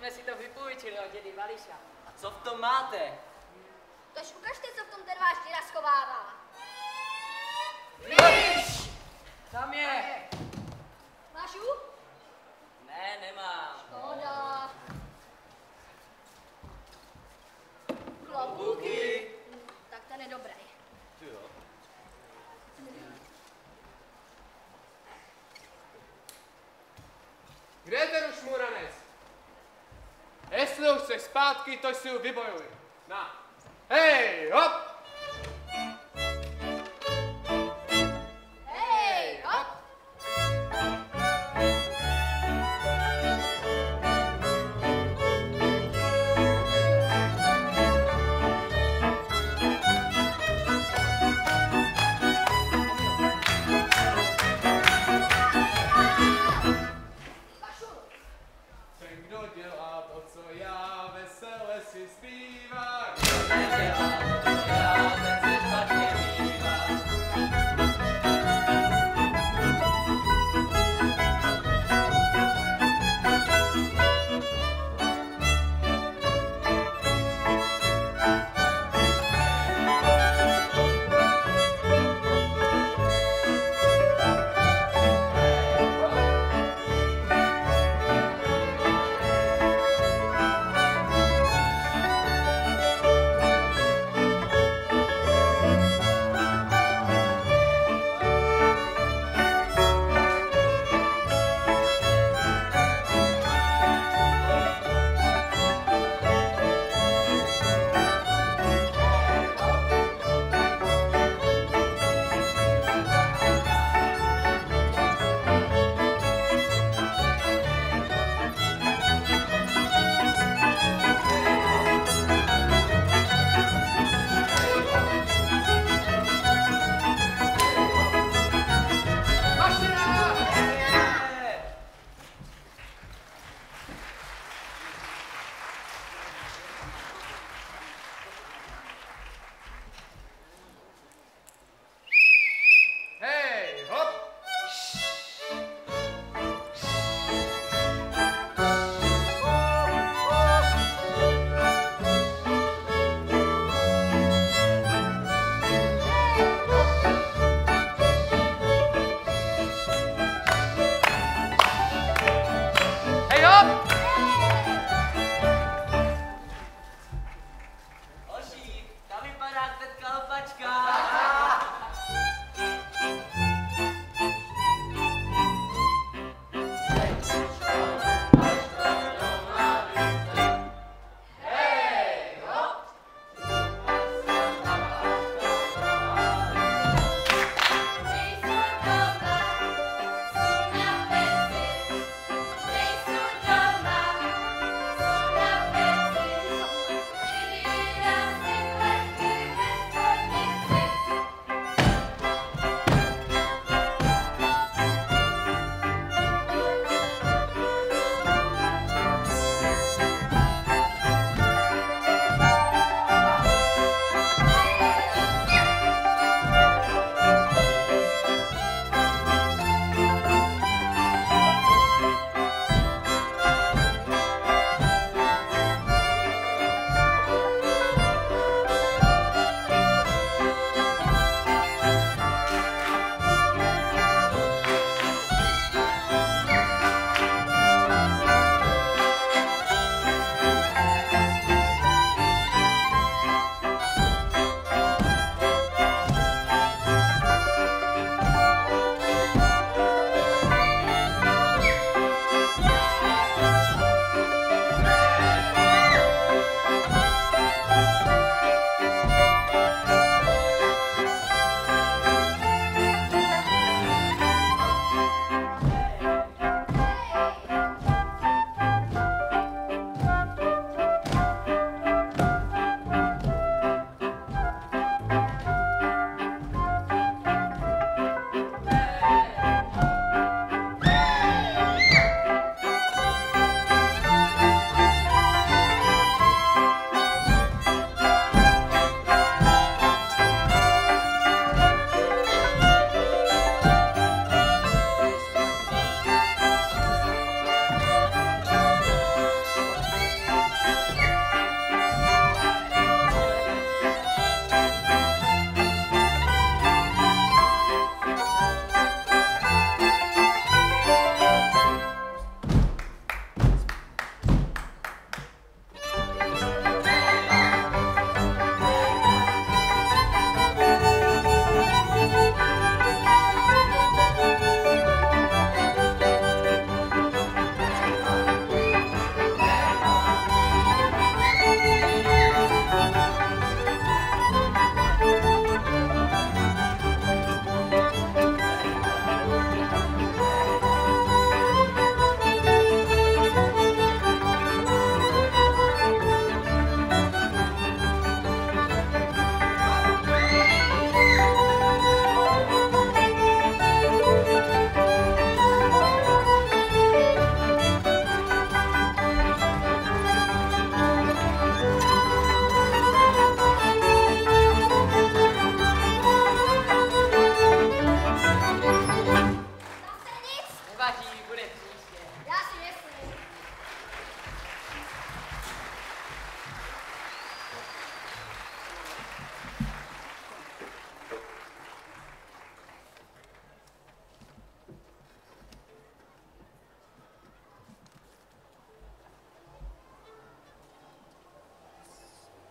jsme si to vypůjčili od dědy Vališa. A co v tom máte? Tož ukažte, co v tom ten váš děda schovává. Víš! Tam je! Máš ju? Ne, nemám. Škoda. Klobouky. Tak ten je dobrý. Ty jo. Kde je ten šmuranec? Jestli už chceš zpátky, to si ju vybojuj. Na. Hej, hop! Hej, hop! Ten, kdo dělá to, co já, vesele si zpívá.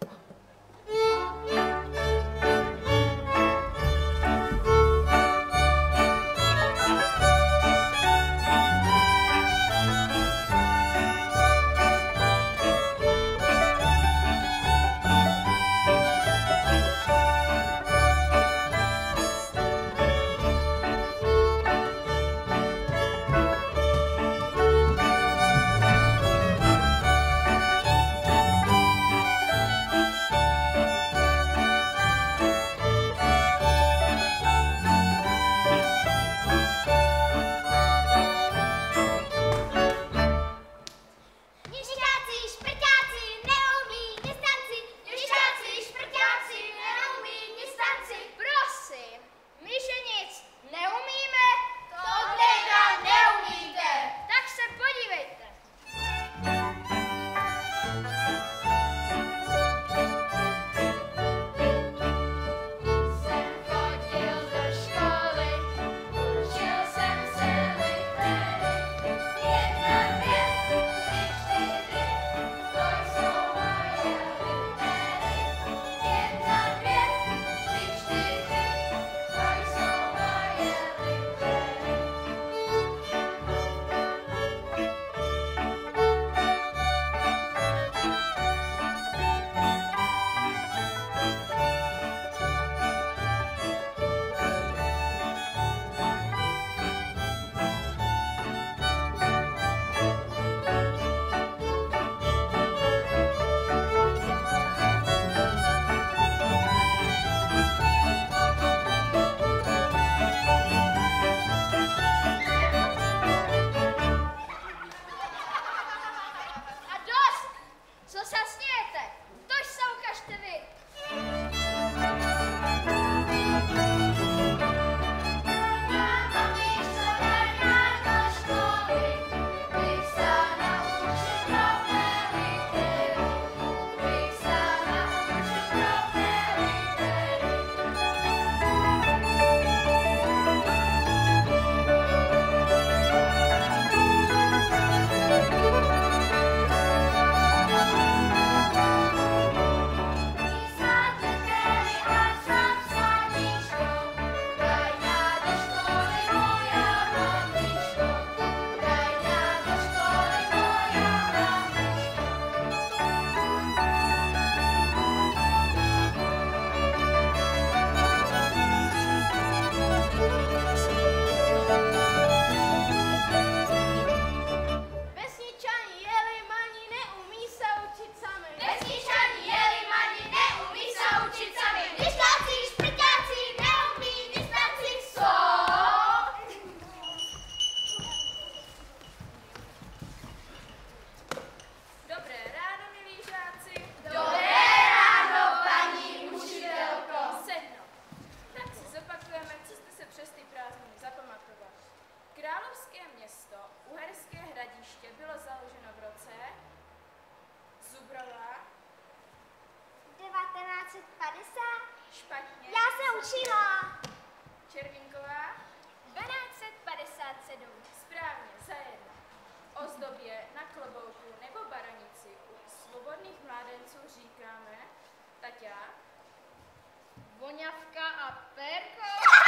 Voňavka a Perko.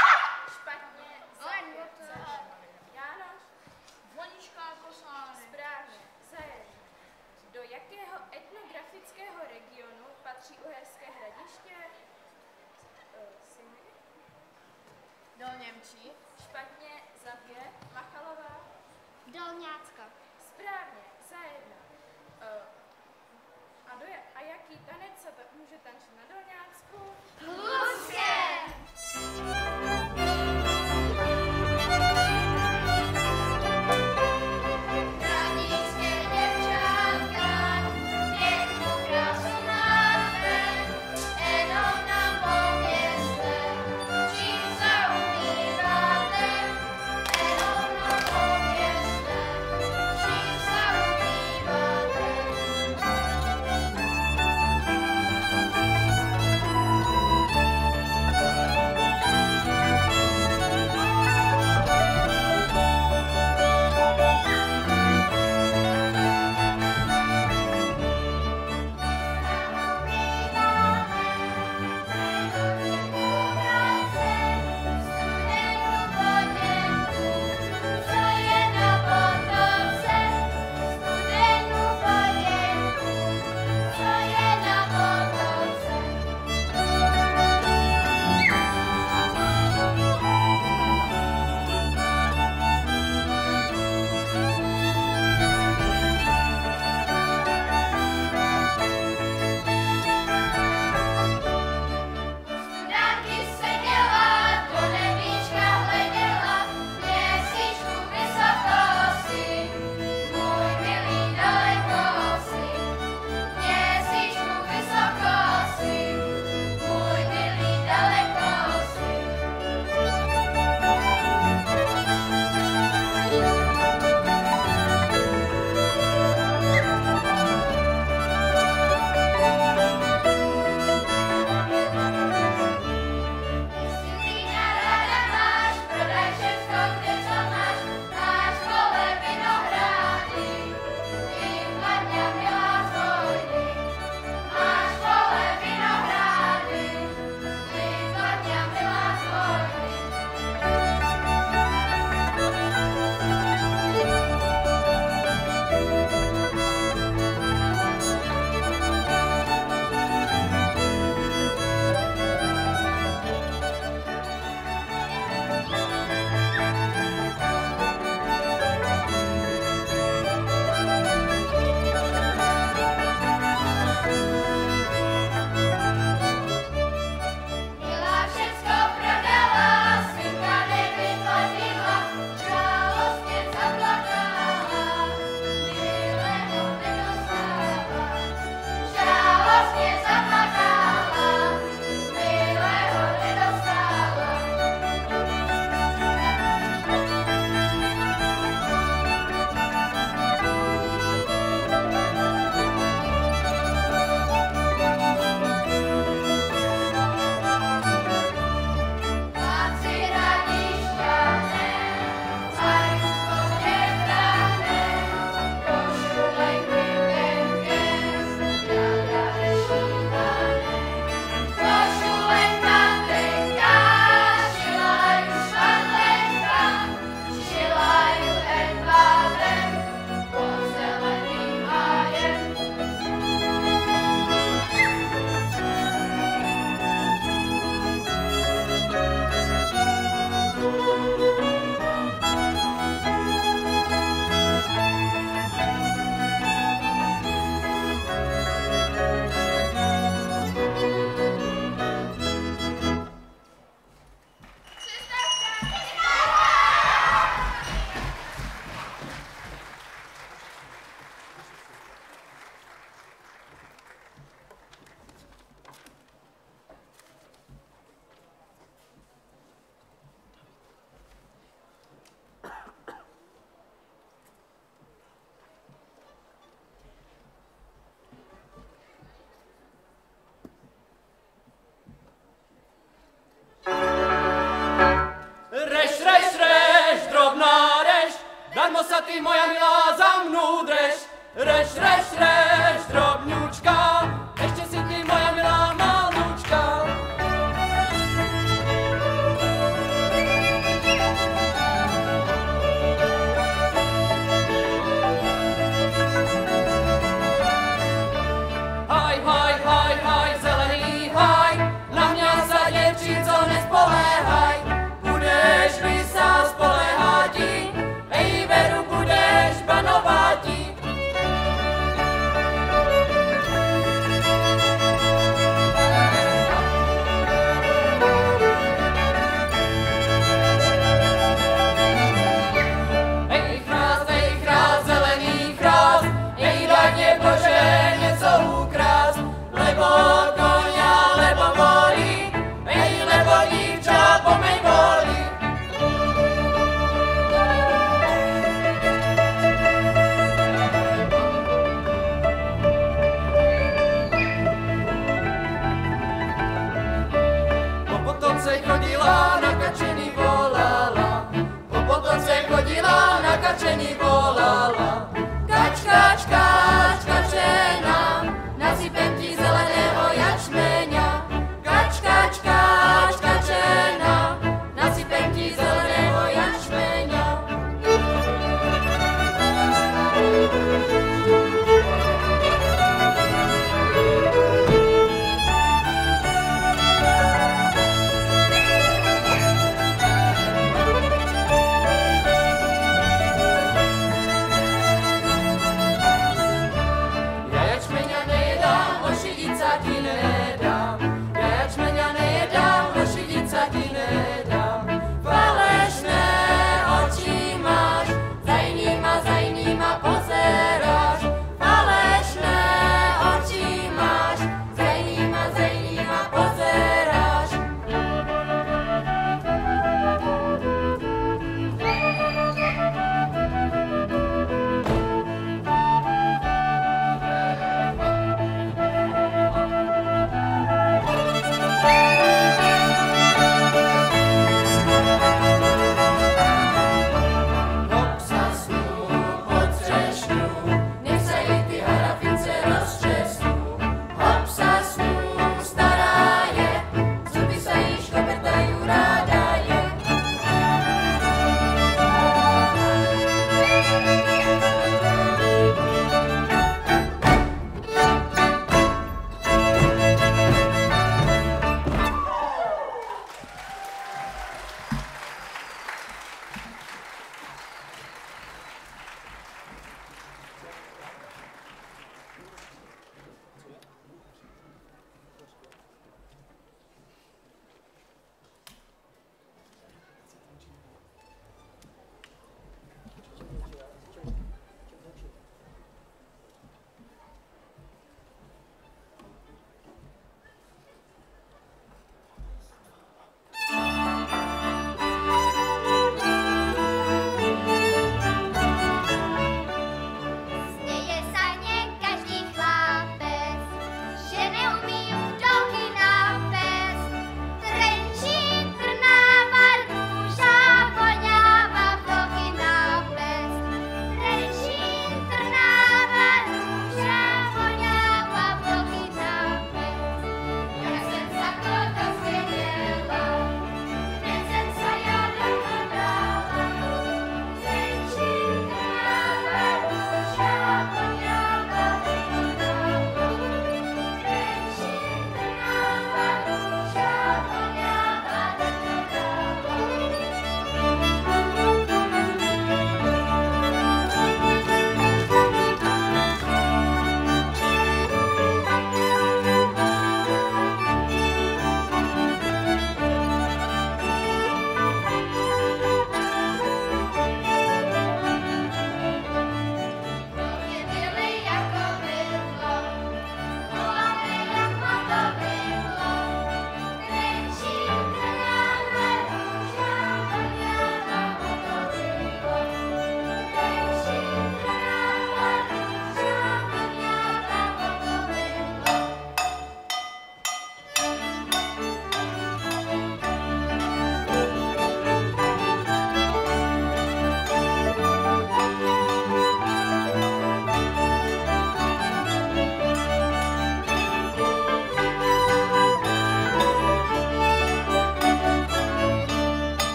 Špatně. Jánoš. Vonička a Kosánek. Správně. Zajedno. Do jakého etnografického regionu patří Uherské Hradiště? Dolněmčí. Špatně. Za 2. Machalová. Dolňácka. Správně. Zajedno. A jaký tanec se může tančit na Dolňácku?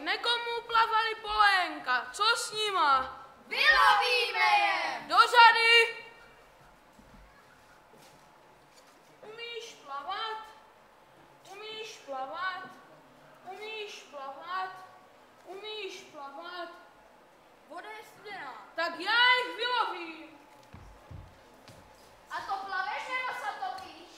nekomu plavali polénka. Co s nima? Vylovíme je! Do řady! Umíš plavat? Umíš plavat? Umíš plavat? Umíš plavat? Voda je studená. Tak já jich vylovím. A to plaveš nebo se topíš?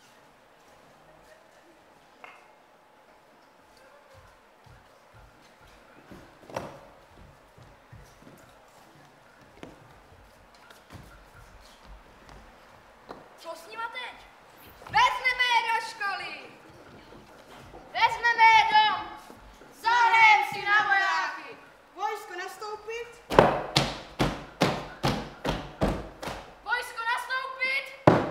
Co s nima teď? Vezmeme je do školy. Vezmeme je dom. Zahrajem si na vojáky. Vojsko nastoupit. Vojsko nastoupit.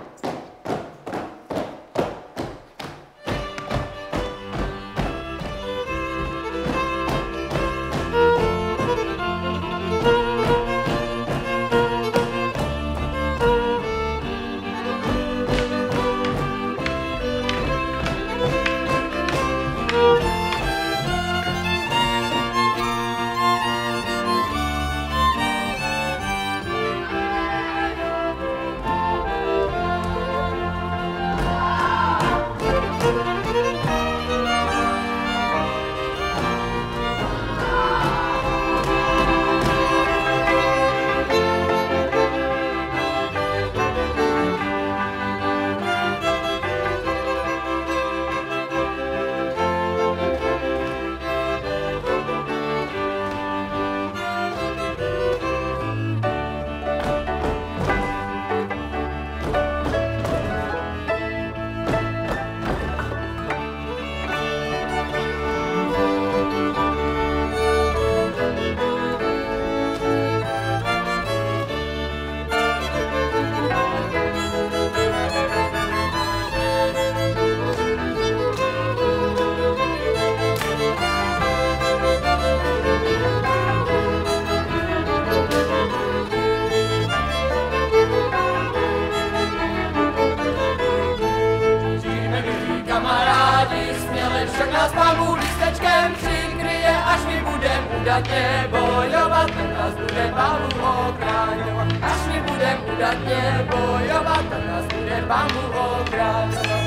Však nás pán listečkem přikryje, až my budem udatně bojovat, tak nás bude Pán ochráňovat. Až my budem udatně bojovat, tak nás bude Pán ochráňovat.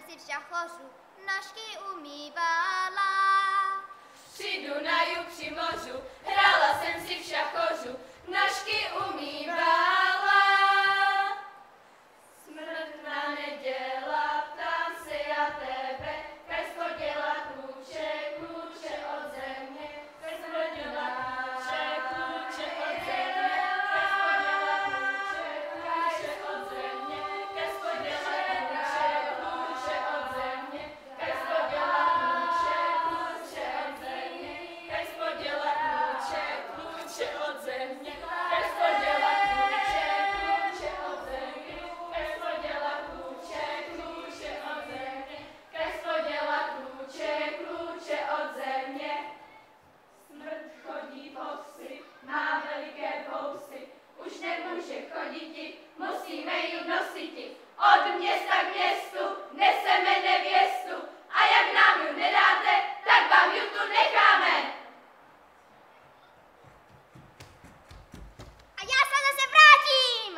si v šachlořu nožky umývala. Při Dunaju, při mořu, hrála jsem si v šachořu, nožky umývala. Smrdná neděla, ptám se já tebe, kaj schodila kluče, kluče od země, kaj schodila kluče, kluče od země, kaj schodila kluče, kluče od země, kaj schodila kluče, kluče od země, kaj schodila kluče, kluče od země, kaj schodila kluče, kluče od země, kaj schodila kluče, kluče od země, kaj schodila kluče, kluče od země, kaj schodila kluče, kluče od země. Smrt chodí vousy, má veliké vousy, už nemůže choditi, musíme ji nositi. Od města k městu neseme nevěstu a jak nám ju nedáte, tak vám ju tu necháme. A já se zase vrátím!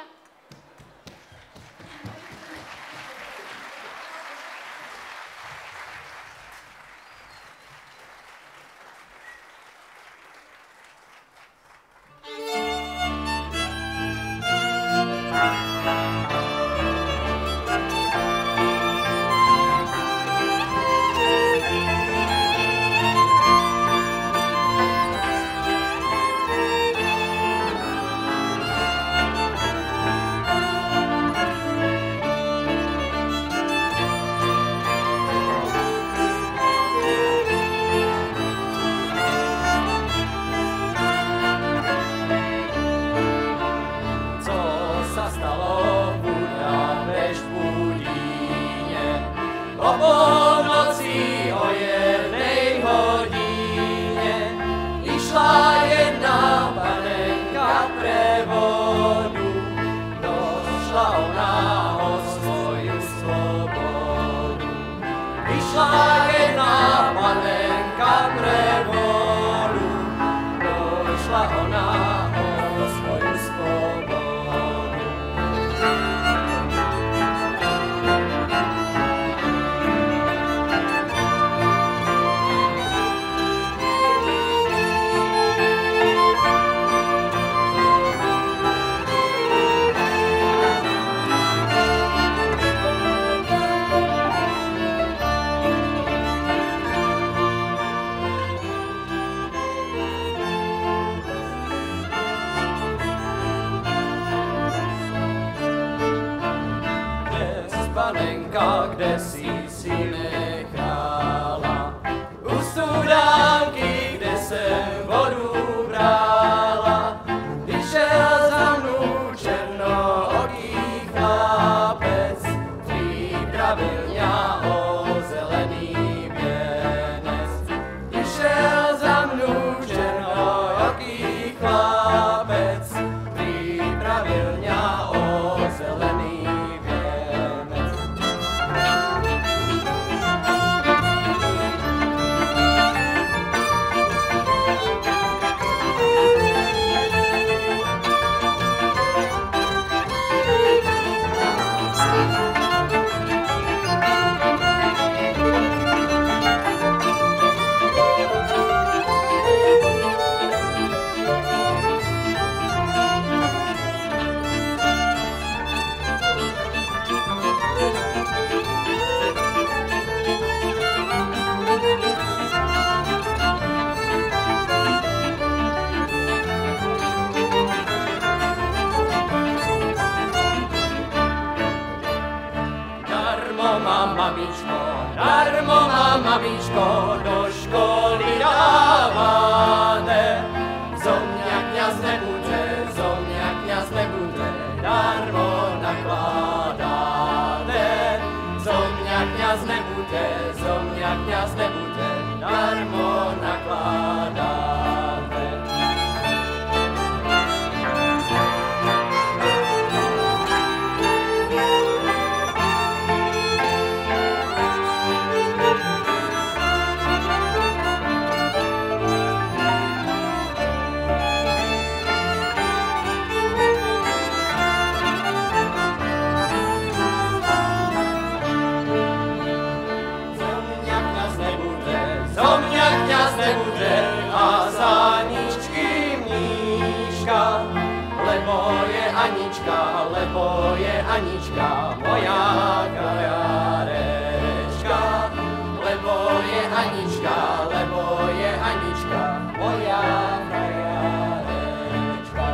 Mamičko, do školy dáváte, zo mňa kňaz nebude, darmo nakládáte. Zo mňa kňaz nebude, darmo nakládáte. Anička, moja krajarečka, lebo je Anička, moja krajarečka.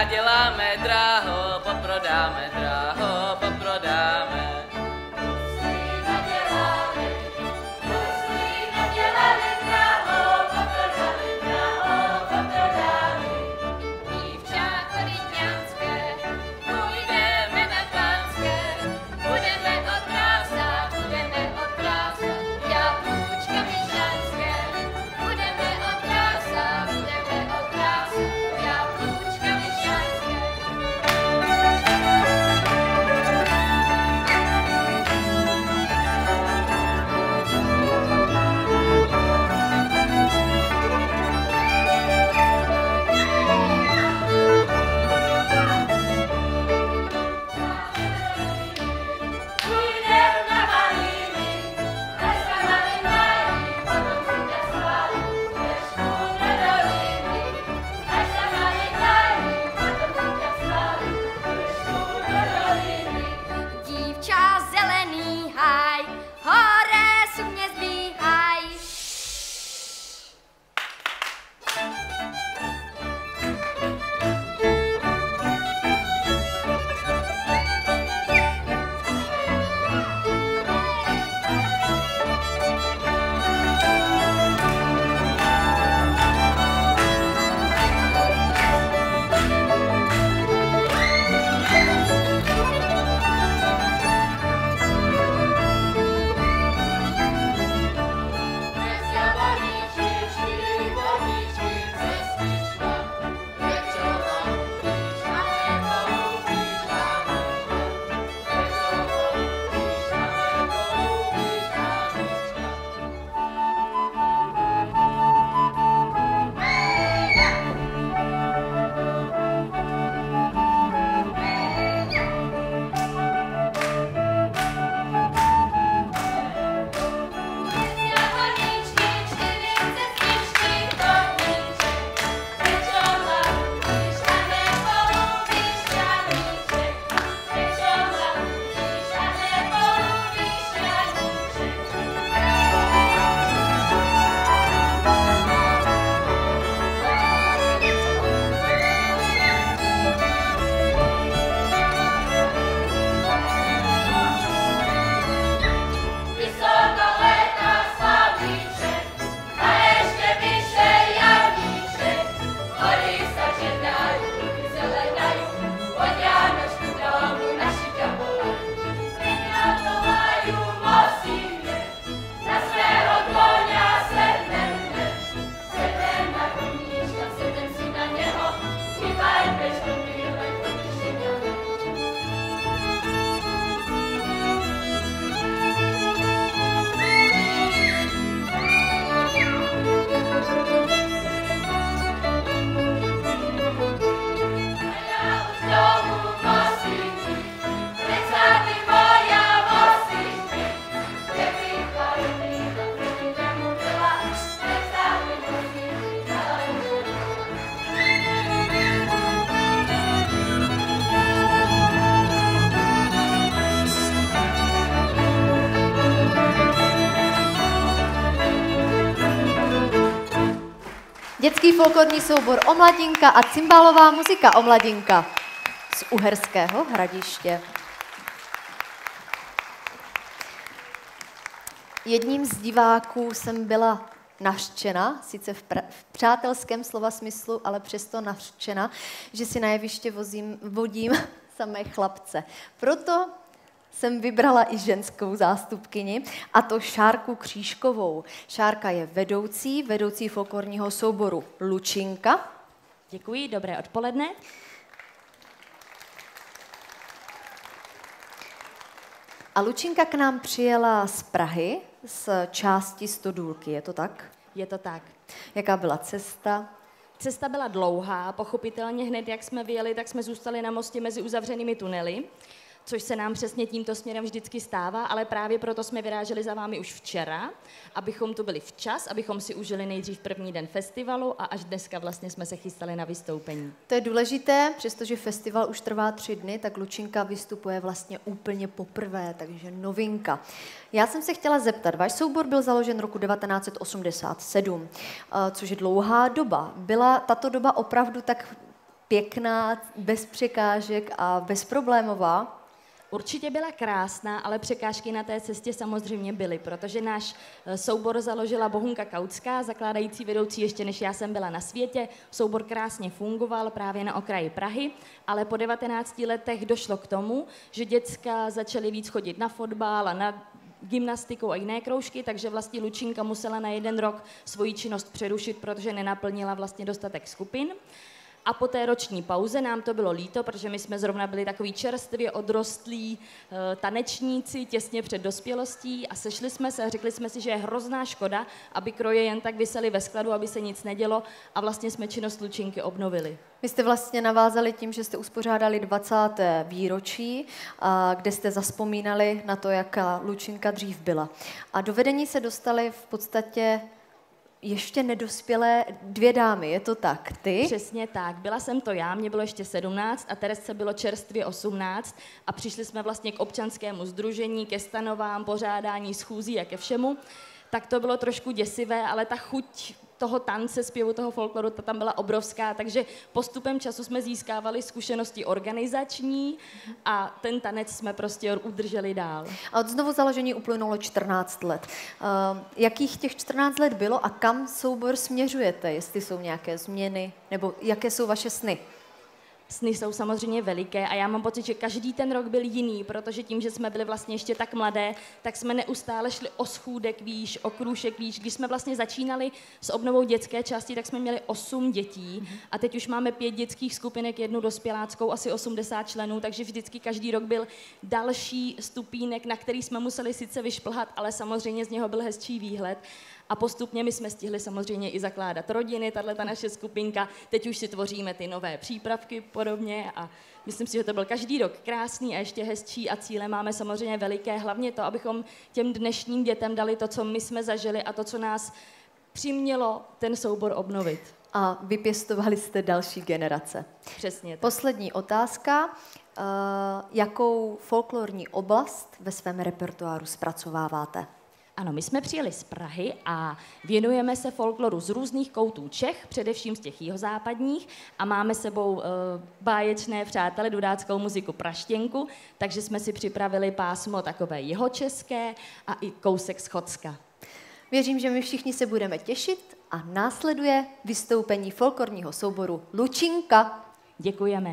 naděláme dráho, poprodáme dráho, poprodáme. Dětský folklorní soubor Omladinka a cymbálová muzika Omladinka z Uherského Hradiště. Jedním z diváků jsem byla nařčena, sice v přátelském slova smyslu, ale přesto nařčena, že si na jeviště vodím samé chlapce. Proto jsem vybrala i ženskou zástupkyni, a to Šárku Křížkovou. Šárka je vedoucí folklorního souboru Lučinka. Děkuji, dobré odpoledne. A Lučinka k nám přijela z Prahy, z části Stodůlky, je to tak? Je to tak. Jaká byla cesta? Cesta byla dlouhá, pochopitelně hned, jak jsme vyjeli, tak jsme zůstali na mostě mezi uzavřenými tunely, což se nám přesně tímto směrem vždycky stává, ale právě proto jsme vyráželi za vámi už včera, abychom tu byli včas, abychom si užili nejdřív první den festivalu a až dneska vlastně jsme se chystali na vystoupení. To je důležité, přestože festival už trvá 3 dny, tak Lučinka vystupuje vlastně úplně poprvé, takže novinka. Já jsem se chtěla zeptat, váš soubor byl založen roku 1987, což je dlouhá doba. Byla tato doba opravdu tak pěkná, bez překážek a bezproblémová? Určitě byla krásná, ale překážky na té cestě samozřejmě byly, protože náš soubor založila Bohunka Kautská, zakládající vedoucí ještě než já jsem byla na světě. Soubor krásně fungoval právě na okraji Prahy, ale po 19 letech došlo k tomu, že děcka začaly víc chodit na fotbal a na gymnastiku a jiné kroužky, takže vlastně Lučinka musela na 1 rok svoji činnost přerušit, protože nenaplnila vlastně dostatek skupin. A po té roční pauze nám to bylo líto, protože my jsme zrovna byli takový čerstvě odrostlí tanečníci těsně před dospělostí a sešli jsme se a řekli jsme si, že je hrozná škoda, aby kroje jen tak visely ve skladu, aby se nic nedělo a vlastně jsme činnost Lučinky obnovili. Vy jste vlastně navázali tím, že jste uspořádali 20. výročí, kde jste zazpomínali na to, jaká Lučinka dřív byla. A do vedení se dostaly v podstatě ještě nedospělé 2 dámy, je to tak? Ty? Přesně tak. Byla jsem to já, mě bylo ještě 17 a Teresce bylo čerstvě 18 a přišli jsme vlastně k občanskému sdružení, ke stanovám, pořádání schůzí a ke všemu. Tak to bylo trošku děsivé, ale ta chuť toho tance, zpěvu, toho folkloru, ta tam byla obrovská, takže postupem času jsme získávali zkušenosti organizační a ten tanec jsme prostě udrželi dál. A od znovu založení uplynulo 14 let. Jakých těch 14 let bylo a kam soubor směřujete? Jestli jsou nějaké změny, nebo jaké jsou vaše sny? Sny jsou samozřejmě veliké a já mám pocit, že každý ten rok byl jiný, protože tím, že jsme byli vlastně ještě tak mladé, tak jsme neustále šli o schůdek výš, o krůšek výš. Když jsme vlastně začínali s obnovou dětské části, tak jsme měli 8 dětí a teď už máme 5 dětských skupinek, 1 dospěláckou, asi 80 členů, takže vždycky každý rok byl další stupínek, na který jsme museli sice vyšplhat, ale samozřejmě z něho byl hezčí výhled. A postupně my jsme stihli samozřejmě i zakládat rodiny, tato naše skupinka. Teď už si tvoříme ty nové přípravky podobně a myslím si, že to byl každý rok krásný a ještě hezčí a cíle máme samozřejmě veliké. Hlavně to, abychom těm dnešním dětem dali to, co my jsme zažili a to, co nás přimělo ten soubor obnovit. A vypěstovali jste další generace. Přesně tak. Poslední otázka. Jakou folklorní oblast ve svém repertoáru zpracováváte? Ano, my jsme přijeli z Prahy a věnujeme se folkloru z různých koutů Čech, především z těch jihozápadních a máme sebou báječné přátele, dudáckou muziku Praštěnku, takže jsme si připravili pásmo takové jihočeské a i kousek z Chocka. Věřím, že my všichni se budeme těšit a následuje vystoupení folklorního souboru Lučinka. Děkujeme.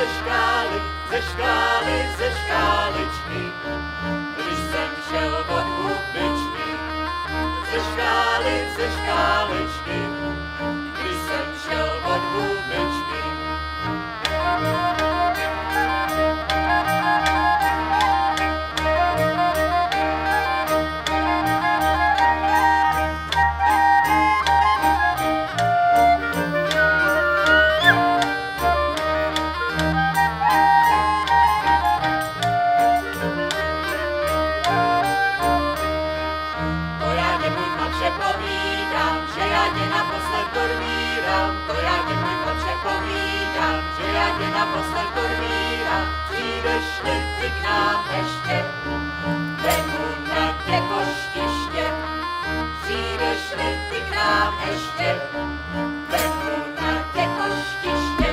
ze škáličky, když jsem šel od hubičky. Ze škáličky, když jsem šel od hubičky. Naposled podmírám, přijdeš-li ty k nám ještě, vemu na tě koštiště. Přijdeš-li ty k nám ještě, vemu na tě koštiště.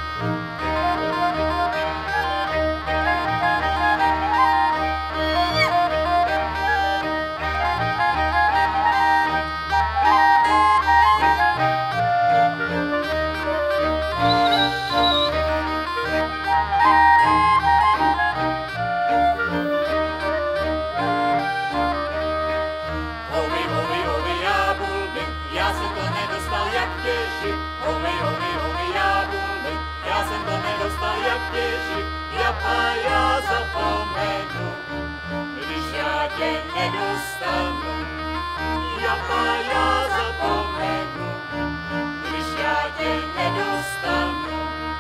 A já zapomenu, když já tě nedostanu. A já zapomenu, když já tě nedostanu.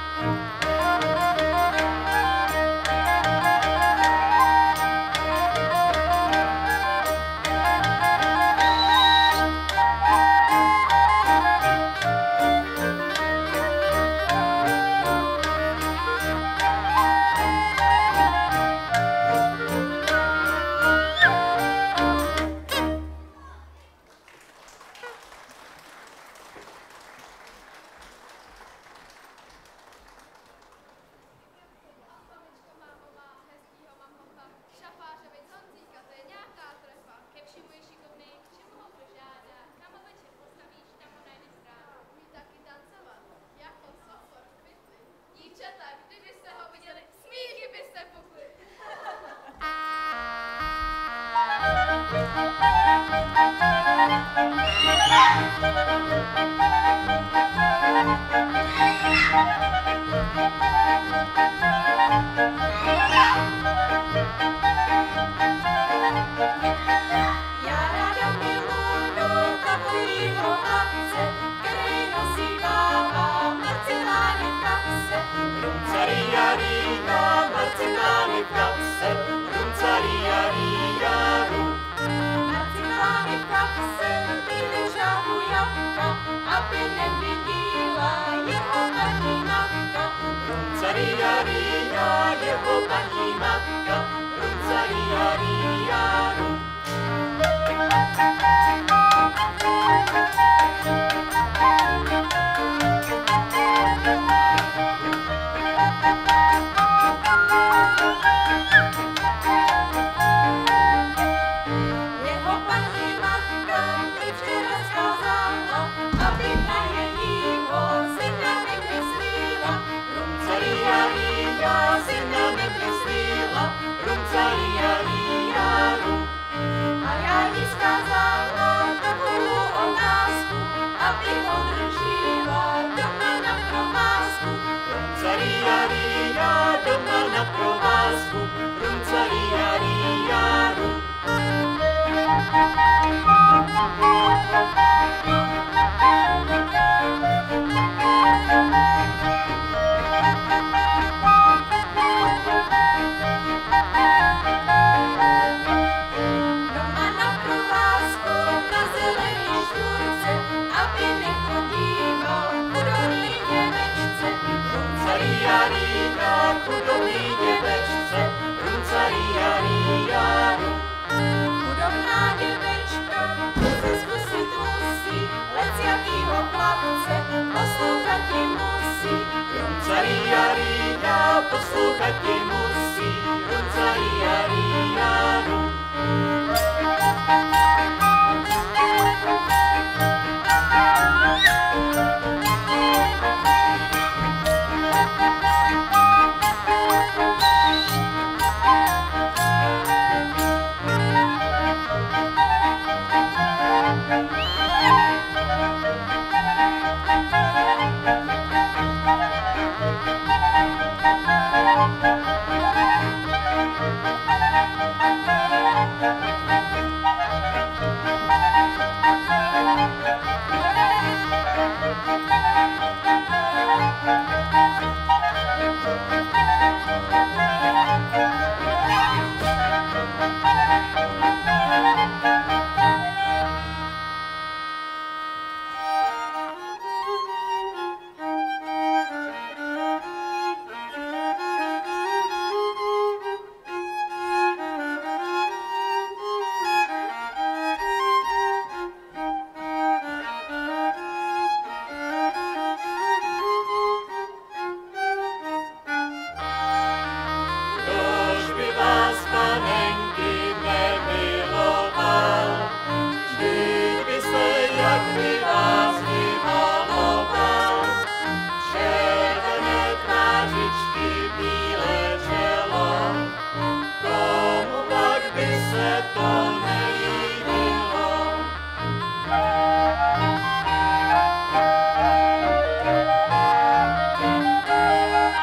Poslouchat ti musí, Rumcariariáru.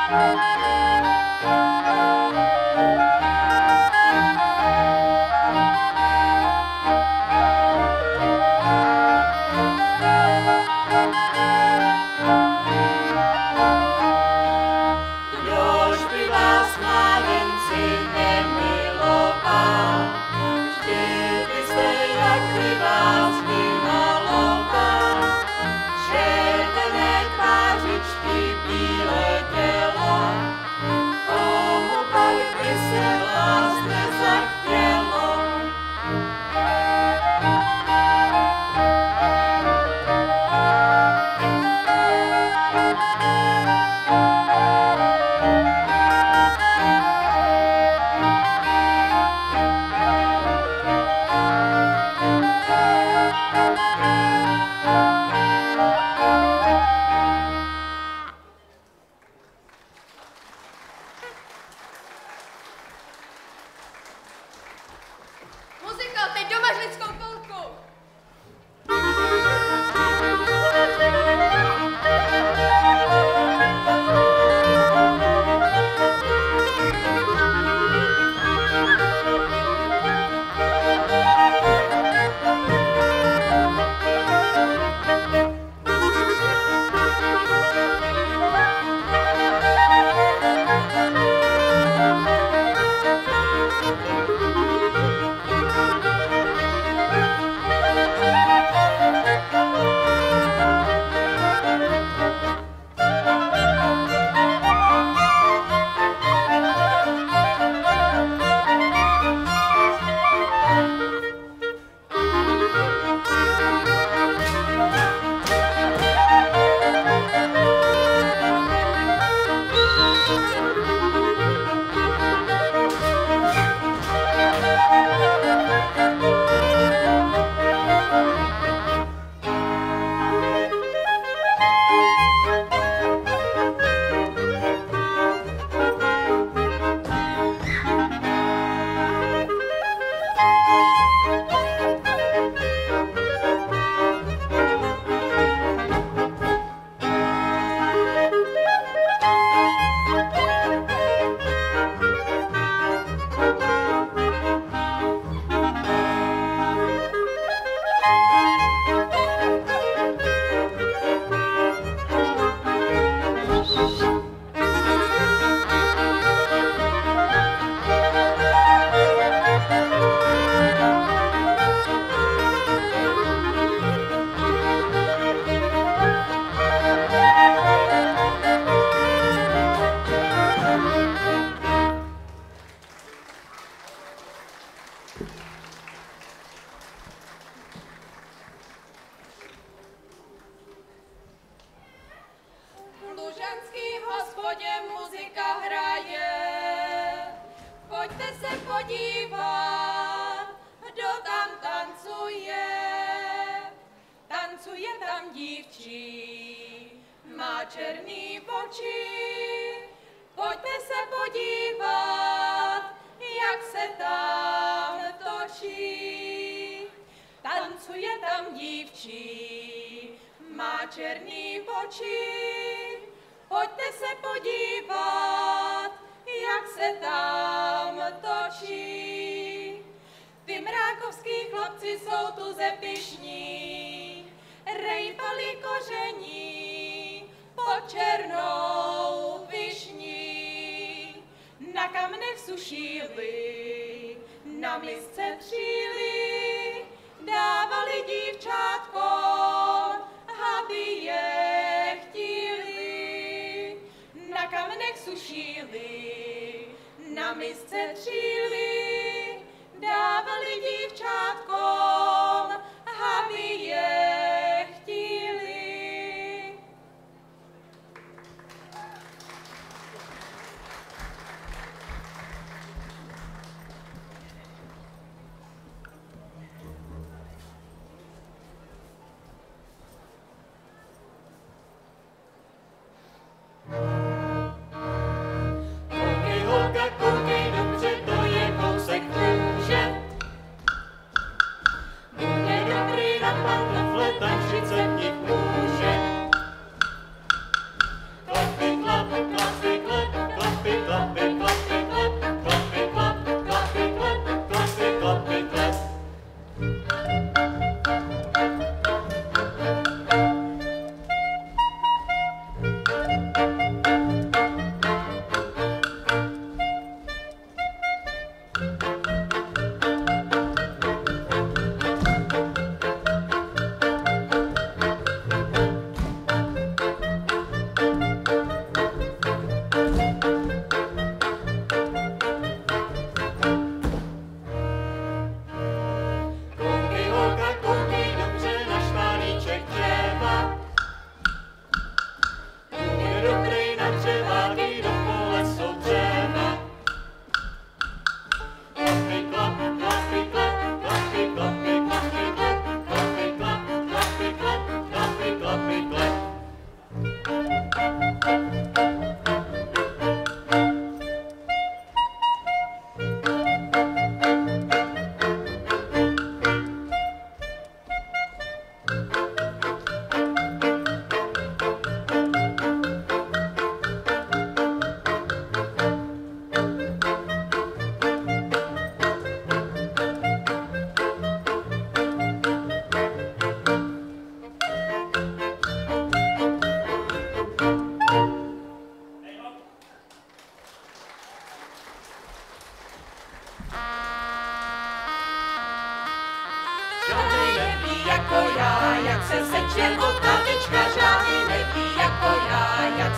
černý oči. Pojďte se podívat, jak se tam točí. Tancuje tam dívčí, má černý oči. Pojďte se podívat, jak se tam točí. Ty mrákovský chlapci jsou tu pyšní, rejpali koření pod černou višní. Na kamnech sušíli, na misce tříli, dávali dívčátkom, aby je chtíli. Na kamnech sušíli, na misce tříli, dávali dívčátkom, aby je chtíli. Koukej holka, koukej dobře, to je kousek kůže. Bude dobrý nápad na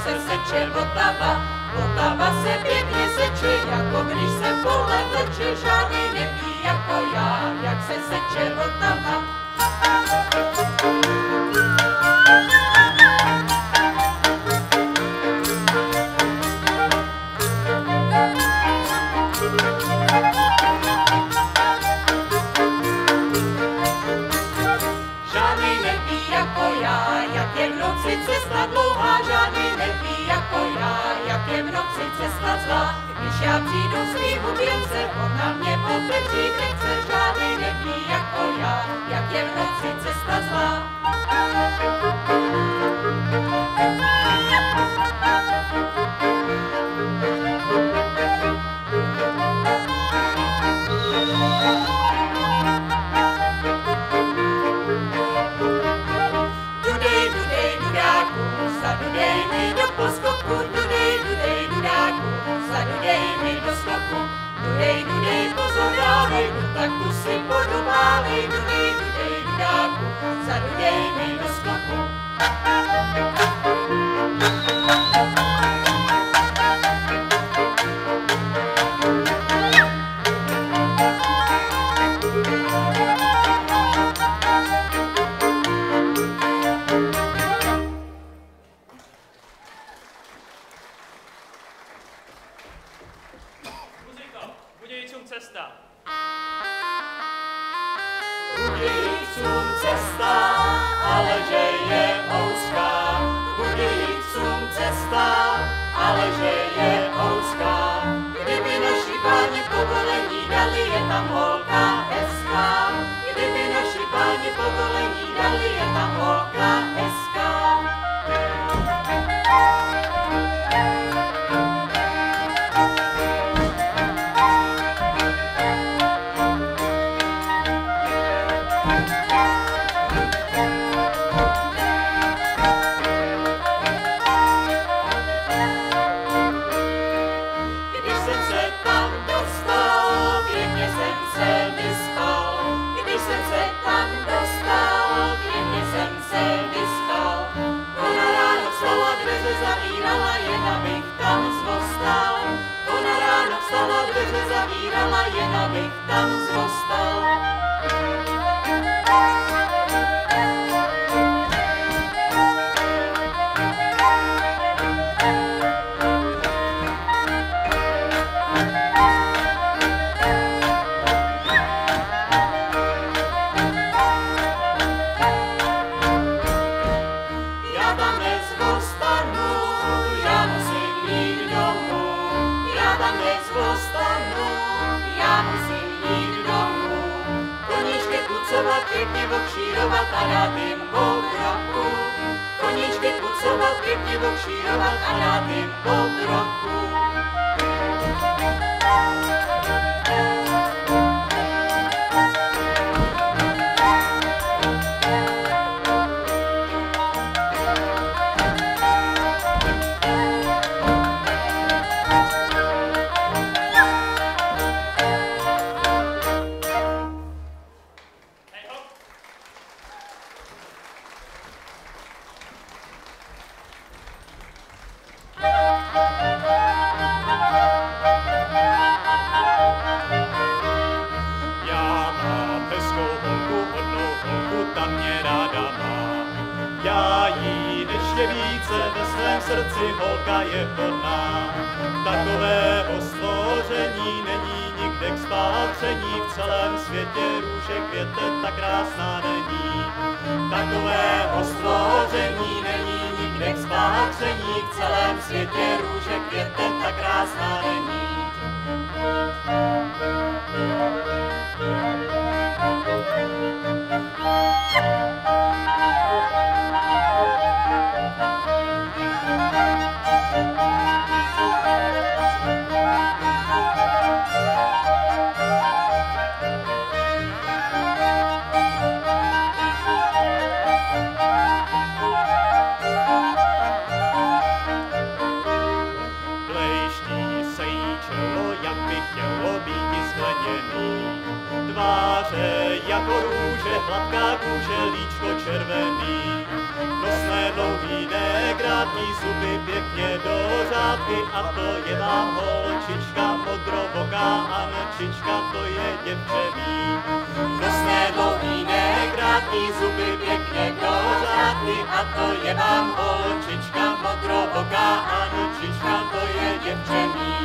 se seče Vltava. Vltava se pěkně seče, jako když se pole vleče, žádný neví jako já, jak se seče Vltava. Žádný neví jako já, jak je v noci cesta dlouhá, žádný neví jako já, jak je v noci cesta zlá. Když já přijdu z svýho věnce, on na mě otevří krejce, žádný neví jako já, jak je v noci cesta zlá. Dudej, dudej, dudáku, zadudej mi do poskoku, dudej, dudej, dudáku, zadudej mi do skoku. Dudej, dudej, pozor dávej, do taktu si podobávej, dudej, dudej, dudáku, zadudej mi do skoku. Budějcům cesta. Budějcům cesta, ale že je ouzká. Budějcům cesta, ale že je ouzká. Kdyby naši páni povolení dali, je tam holka hezká. Kdyby naši páni povolení dali, je tam holka hezká. Když jsem se tam dostal, pěkně jsem se vyspal. Když jsem se tam dostal, pěkně jsem se vyspal. Ona ráno vstala, dveře zavírala, jen abych tam zmostal. Ona ráno vstala, dveře zavírala, jen abych tam zmostal. Já tam nezvostanu, já musím jít domů. Já tam nezvostanu, já musím jít domů. Koníčky kucovat, pěkně okšírovat a dát jim pokroku. Koníčky kucovat, pěkně okšírovat a dát jim pokroku. Já mám hezkou holku, hodnou holku, ta mě ráda má. Já jí ještě více, ve svém srdci holka je hodná. Takového stvoření není nikde k spátření, v celém světě růže květe tak krásná není. Takového stvoření není nikde k spátření, v celém světě růže květe tak krásná není. Blejští se jí čelo, jak by chtělo být skleněný. tváře jako růže, hladká kůže, líčko červený. Nosné dlouhý nekrátký, zuby pěkně do řádky a to je vám holčička modrovoká, Ančička, to je děvče mý. Nosné dlouhý nekrátký, zuby pěkně do řádky a to je vám holčička modrovoká, Ančička, to je děvče mý.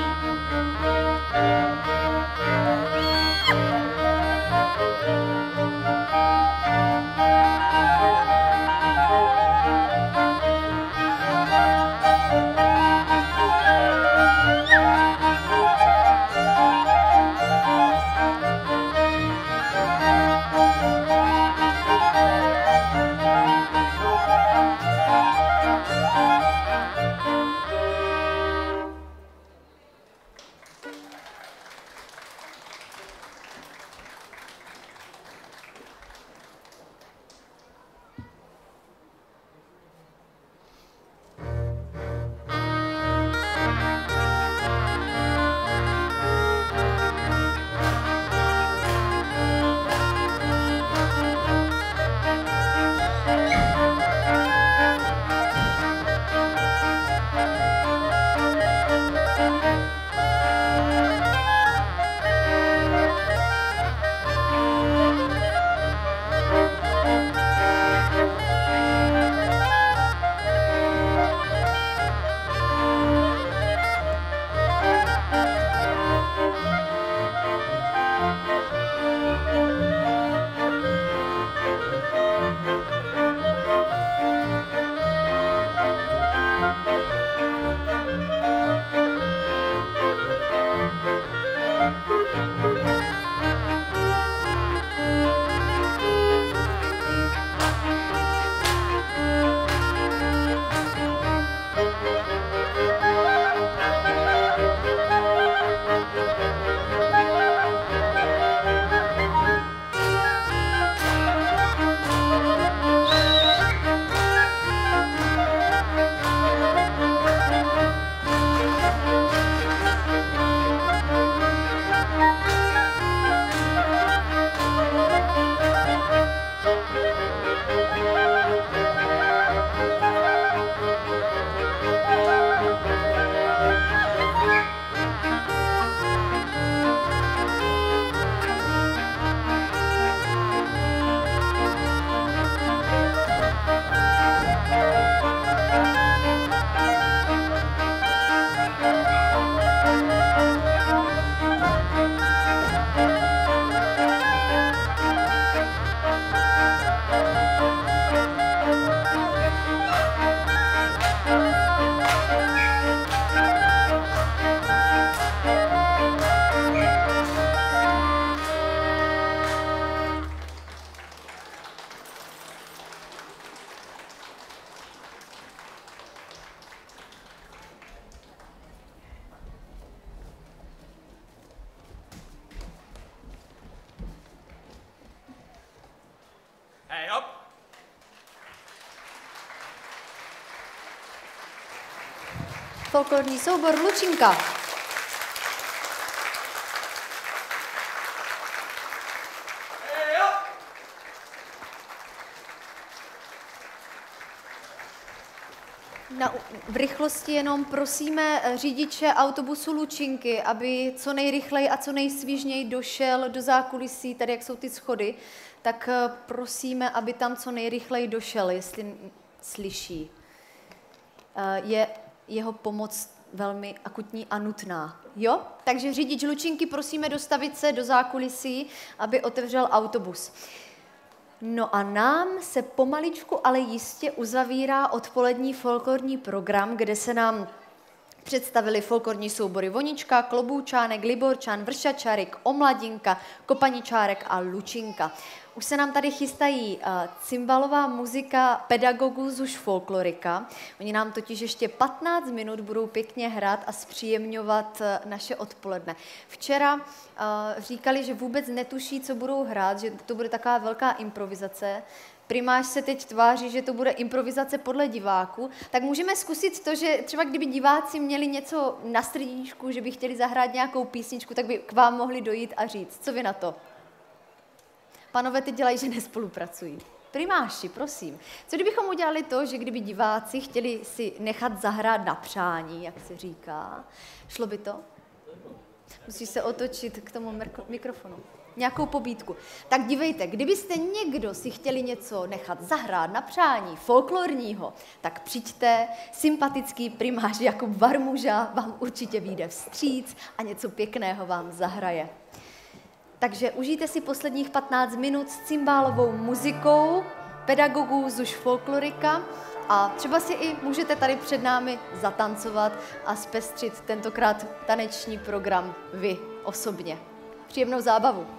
Hej, hop! Folklorní soubor Lučinka. V rychlosti jenom prosíme řidiče autobusu Lučinky, aby co nejrychleji a co nejsvížněji došel do zákulisí, tady jak jsou ty schody, tak prosíme, aby tam co nejrychleji došel, jestli slyší. Je jeho pomoc velmi akutní a nutná. Jo? Takže řidič Lučinky prosíme dostavit se do zákulisí, aby otevřel autobus. No a nám se pomaličku, ale jistě uzavírá odpolední folklorní program, kde se nám představili folklorní soubory Vonička, Kloboučánek, Liborčan, Vršačárik, Omladinka, Kopaničárek a Lučinka. Už se nám tady chystají cymbalová muzika pedagogů z už folklorika. Oni nám totiž ještě 15 minut budou pěkně hrát a zpříjemňovat naše odpoledne. Včera říkali, že vůbec netuší, co budou hrát, že to bude taková velká improvizace. Primář se teď tváří, že to bude improvizace podle diváků, tak můžeme zkusit to, že třeba kdyby diváci měli něco na srdíčku, že by chtěli zahrát nějakou písničku, tak by k vám mohli dojít a říct. Co vy na to? Panové teď dělají, že nespolupracují. Primáši, prosím. Co kdybychom udělali to, že kdyby diváci chtěli si nechat zahrát na přání, jak se říká, šlo by to? Musíš se otočit k tomu mikrofonu. Nějakou pobídku. Tak dívejte, kdybyste někdo si chtěli něco nechat zahrát na přání folklorního, tak přijďte, sympatický primář Jakub Varmuža vám určitě vyjde vstříc a něco pěkného vám zahraje. Takže užijte si posledních 15 minut s cymbálovou muzikou pedagogů z už folklorika a třeba si i můžete tady před námi zatancovat a zpestřit tentokrát taneční program vy osobně. Příjemnou zábavu.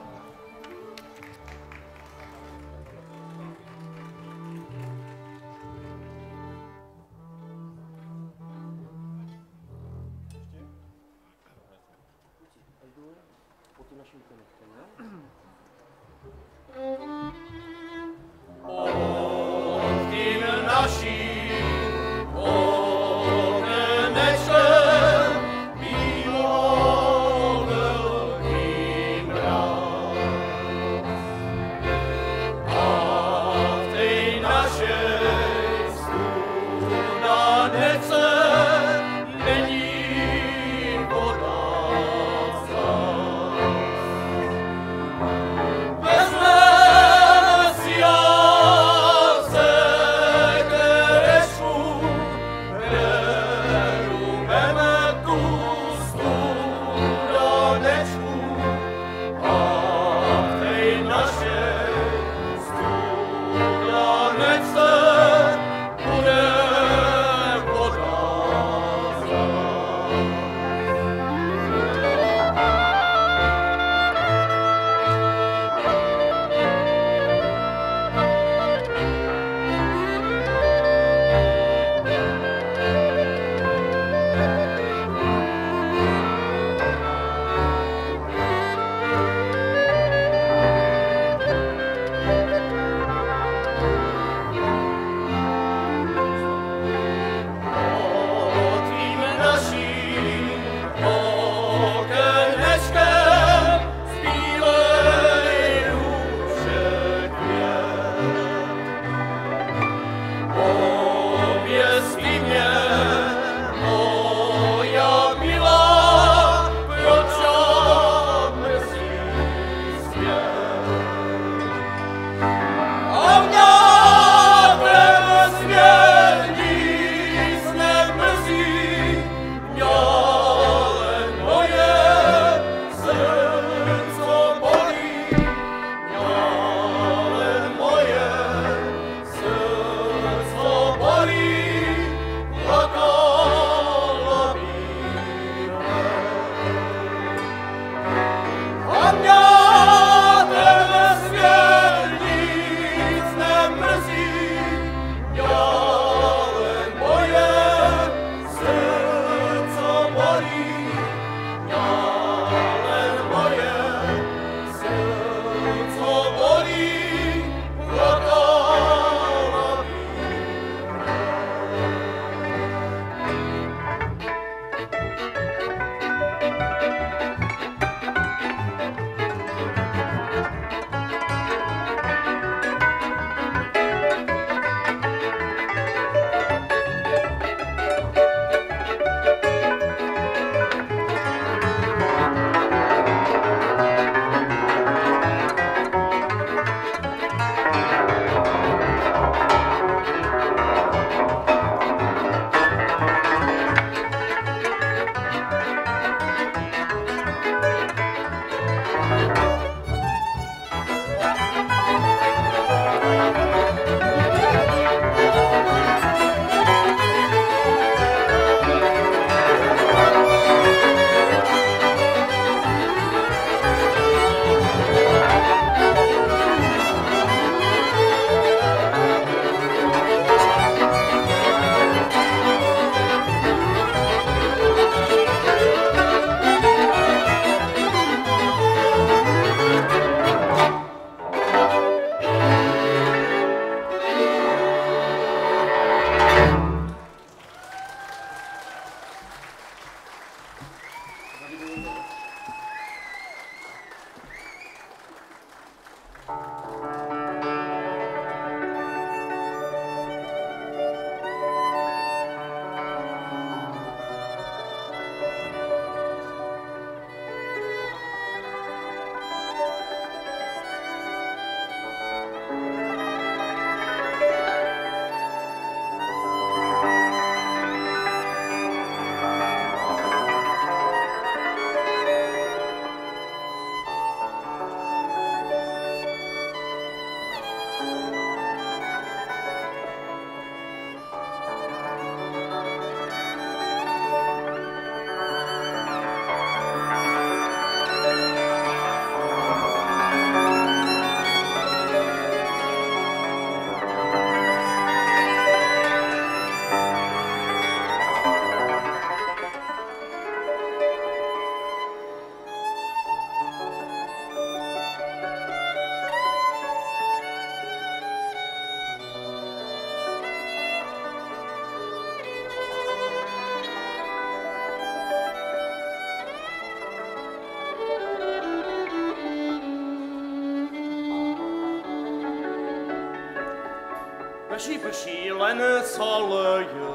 Prší len saleje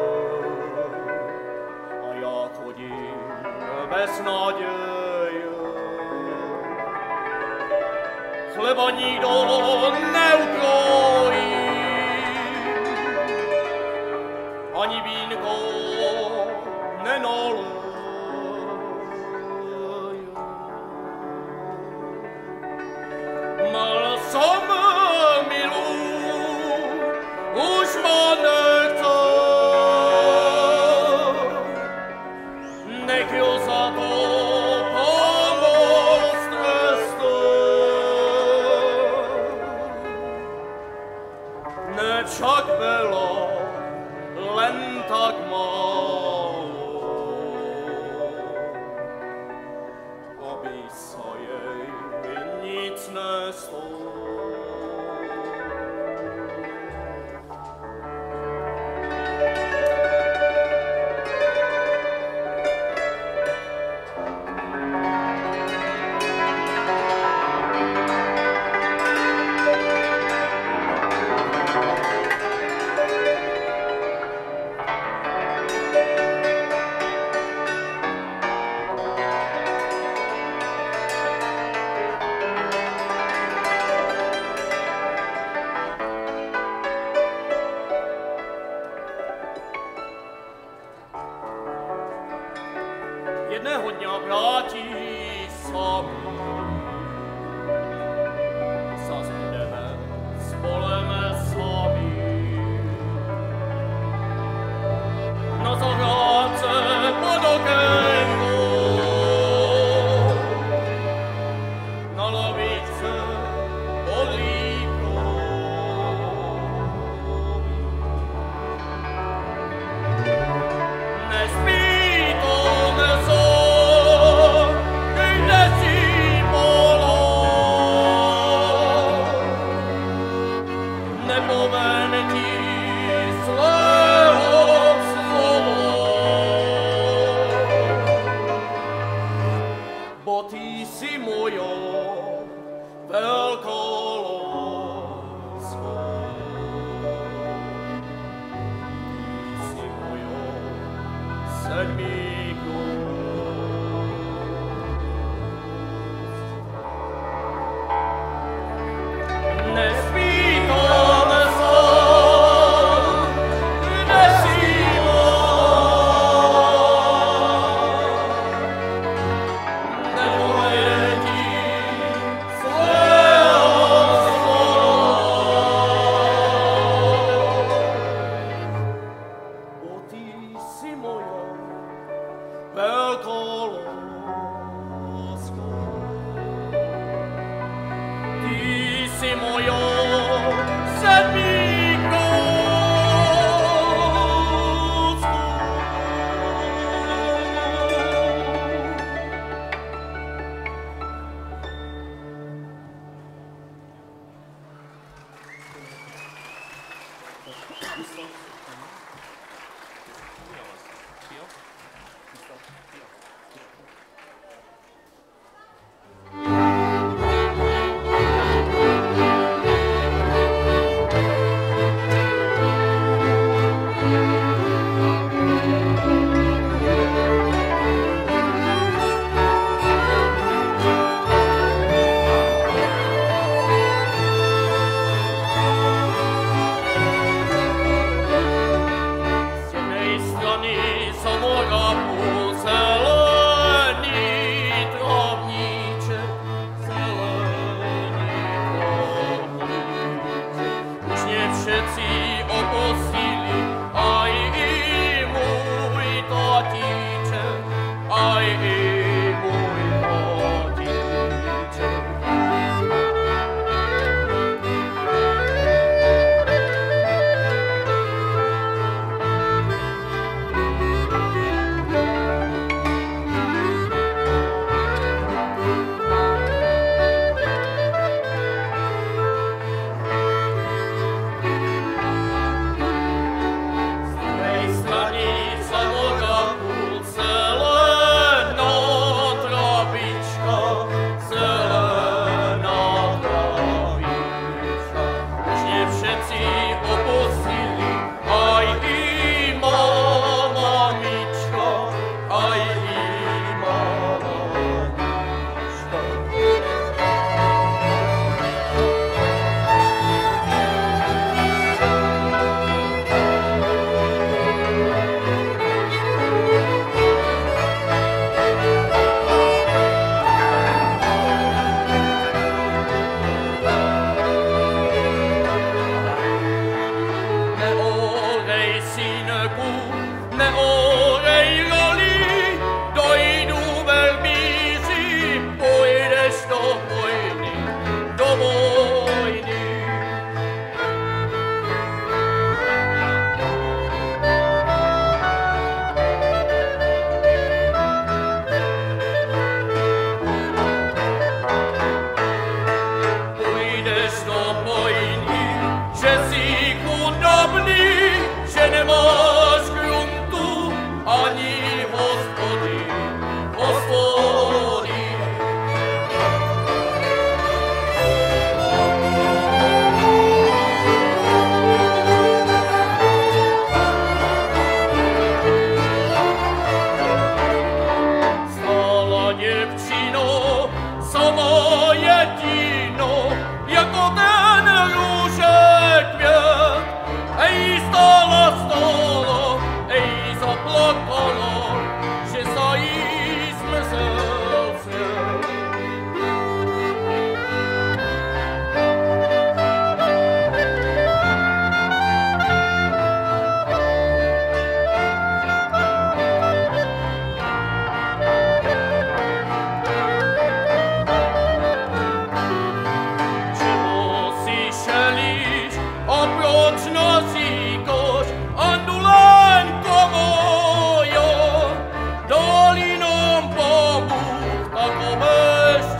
a ja chodím bez nádeje. Chleba nikto neukrojí, ani vínko nenaleje. Mal som milu, už ma nechce, nech ju za to pomoc treste. Nečak veľa, len tak málo, aby sa jej nic nestalo. Jedného dňa vráti sa mi, zas budeme, spoleme sami. Na zahrádce pod okénkom, na lavice pod líkom. Nespí to neso, kde si bola, nepoven ti zlého slova, bo ty si moja veľká láska. Ty si moja sedmíko. Nespí to neso, kde si bola, nepoveď ti zlého slova, bo ty si moja veľká láska. Ty si moja sedmíko.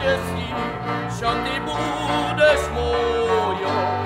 štěstí, šanty budeš moja.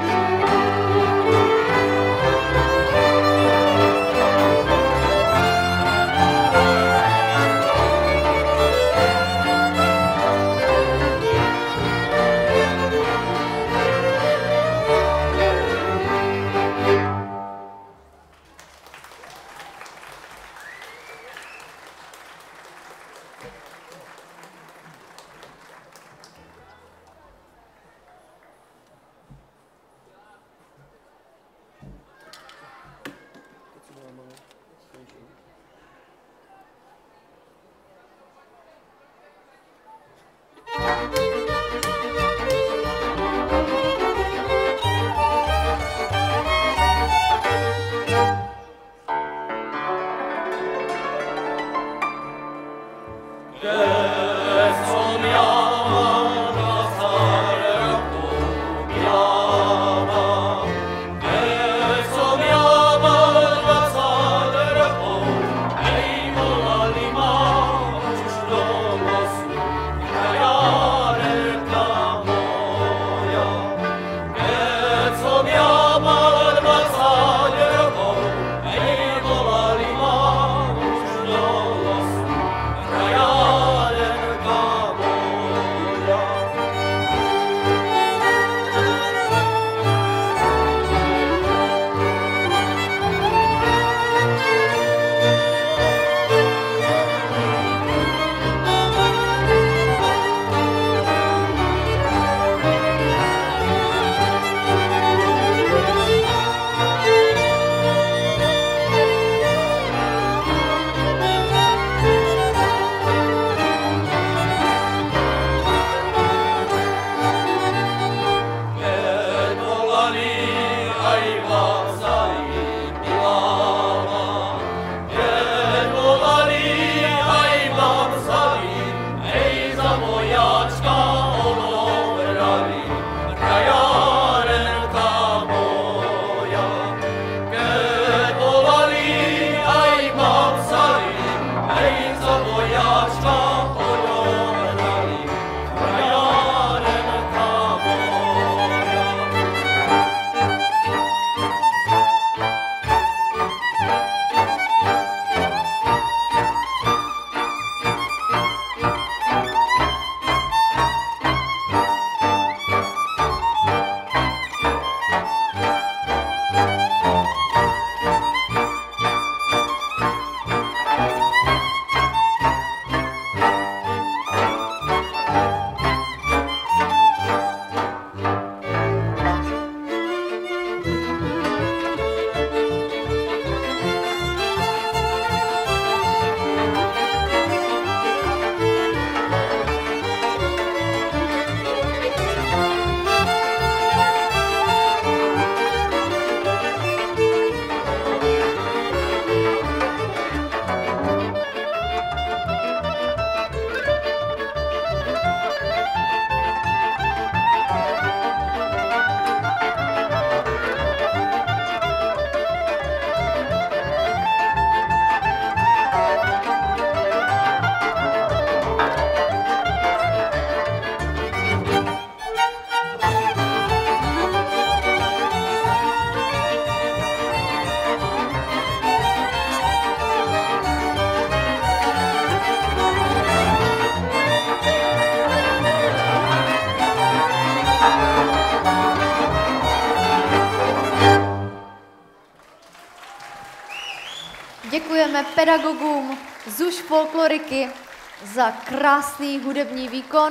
Děkujeme pedagogům ZUŠ folkloriky za krásný hudební výkon.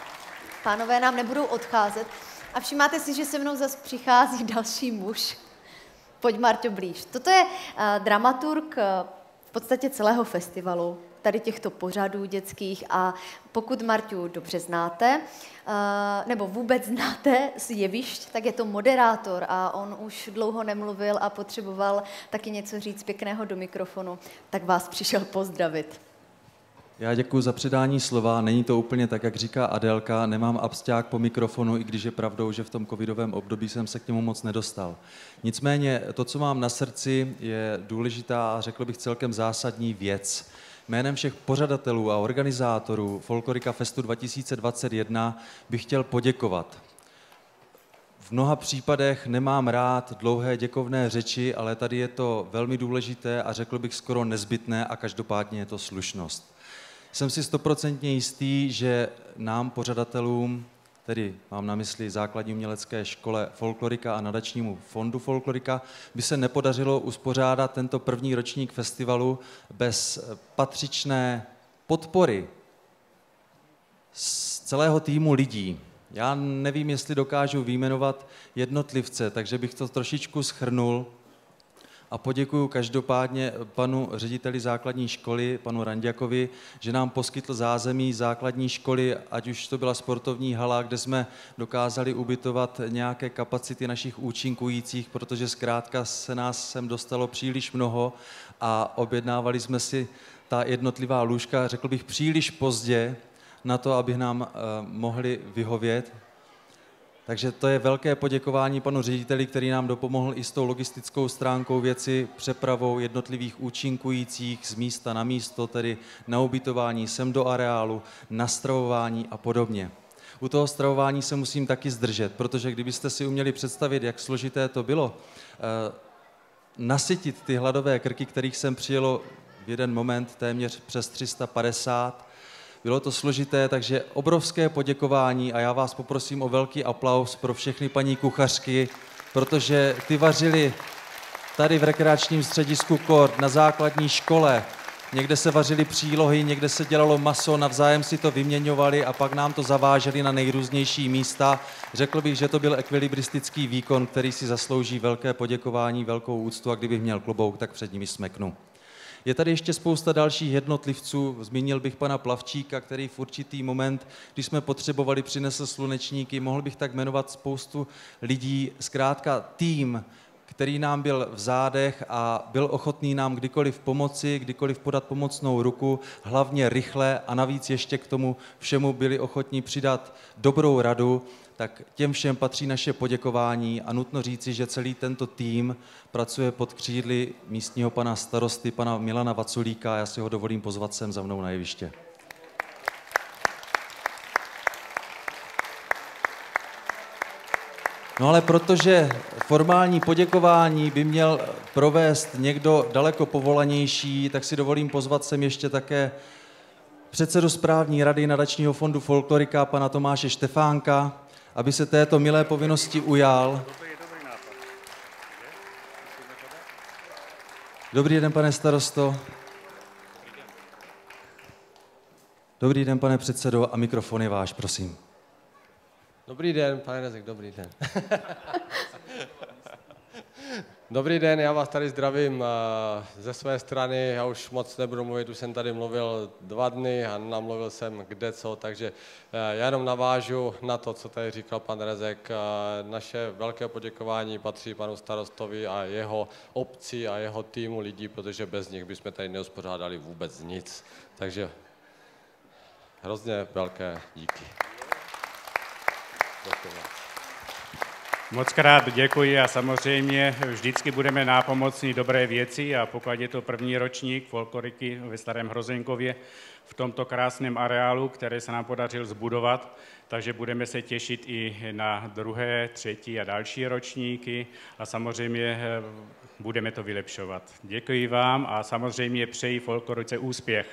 Pánové nám nebudou odcházet. A všimáte si, že se mnou zase přichází další muž. Pojď, Marťo, blíž. Toto je dramaturg v podstatě celého festivalu, tady těchto pořadů dětských, a pokud Marťu dobře znáte, nebo vůbec znáte z jevišť, tak je to moderátor a on už dlouho nemluvil a potřeboval taky něco říct pěkného do mikrofonu, tak vás přišel pozdravit. Já děkuji za předání slova. Není to úplně tak, jak říká Adélka, nemám absťák po mikrofonu, i když je pravdou, že v tom covidovém období jsem se k němu moc nedostal. Nicméně to, co mám na srdci, je důležitá a řekl bych celkem zásadní věc. Jménem všech pořadatelů a organizátorů Folklorika Festu 2021 bych chtěl poděkovat. V mnoha případech nemám rád dlouhé děkovné řeči, ale tady je to velmi důležité a řekl bych skoro nezbytné a každopádně je to slušnost. Jsem si 100% jistý, že nám, pořadatelům, tedy mám na mysli Základní umělecké škole Folklorika a nadačnímu fondu Folklorika, by se nepodařilo uspořádat tento první ročník festivalu bez patřičné podpory z celého týmu lidí. Já nevím, jestli dokážu vyjmenovat jednotlivce, takže bych to trošičku shrnul a poděkuju každopádně panu řediteli základní školy, panu Ranďakovi, že nám poskytl zázemí základní školy, ať už to byla sportovní hala, kde jsme dokázali ubytovat nějaké kapacity našich účinkujících, protože zkrátka se nás sem dostalo příliš mnoho a objednávali jsme si ta jednotlivá lůžka, řekl bych, příliš pozdě na to, aby nám mohli vyhovět. Takže to je velké poděkování panu řediteli, který nám dopomohl i s tou logistickou stránkou věci, přepravou jednotlivých účinkujících z místa na místo, tedy na ubytování sem do areálu, na stravování a podobně. U toho stravování se musím taky zdržet, protože kdybyste si uměli představit, jak složité to bylo, nasytit ty hladové krky, kterých sem přijelo v jeden moment téměř přes 350, bylo to složité, takže obrovské poděkování a já vás poprosím o velký aplaus pro všechny paní kuchařky, protože ty vařily tady v rekreačním středisku Kord na základní škole. Někde se vařily přílohy, někde se dělalo maso, navzájem si to vyměňovali a pak nám to zaváželi na nejrůznější místa. Řekl bych, že to byl ekvilibristický výkon, který si zaslouží velké poděkování, velkou úctu a kdybych měl klobouk, tak před nimi smeknu. Je tady ještě spousta dalších jednotlivců, zmínil bych pana Plavčíka, který v určitý moment, když jsme potřebovali, přinesl slunečníky, mohl bych tak jmenovat spoustu lidí, zkrátka tým, který nám byl v zádech a byl ochotný nám kdykoliv pomoci, kdykoliv podat pomocnou ruku, hlavně rychle a navíc ještě k tomu všemu byli ochotní přidat dobrou radu, tak těm všem patří naše poděkování a nutno říci, že celý tento tým pracuje pod křídly místního pana starosty, pana Milana Vaculíka a já si ho dovolím pozvat sem za mnou na jeviště. No ale protože formální poděkování by měl provést někdo daleko povolanější, tak si dovolím pozvat sem ještě také předsedu správní rady nadačního fondu Folklorika, pana Tomáše Štefánka, aby se této milé povinnosti ujal. Dobrý den, pane starosto. Dobrý den, pane předsedo, a mikrofon je váš, prosím. Dobrý den, pane Rezek, dobrý den. Dobrý den, já vás tady zdravím ze své strany, já už moc nebudu mluvit, už jsem tady mluvil 2 dny a namluvil jsem kde co, takže já jenom navážu na to, co tady říkal pan Rezek. Naše velké poděkování patří panu starostovi a jeho obci a jeho týmu lidí, protože bez nich bychom tady neuspořádali vůbec nic. Takže hrozně velké díky. Moc krát děkuji a samozřejmě vždycky budeme nápomocní dobré věci a pokud je to první ročník folkloriky ve Starém Hrozenkově v tomto krásném areálu, které se nám podařilo zbudovat, takže budeme se těšit i na 2., 3. a další ročníky a samozřejmě budeme to vylepšovat. Děkuji vám a samozřejmě přeji folklorice úspěch.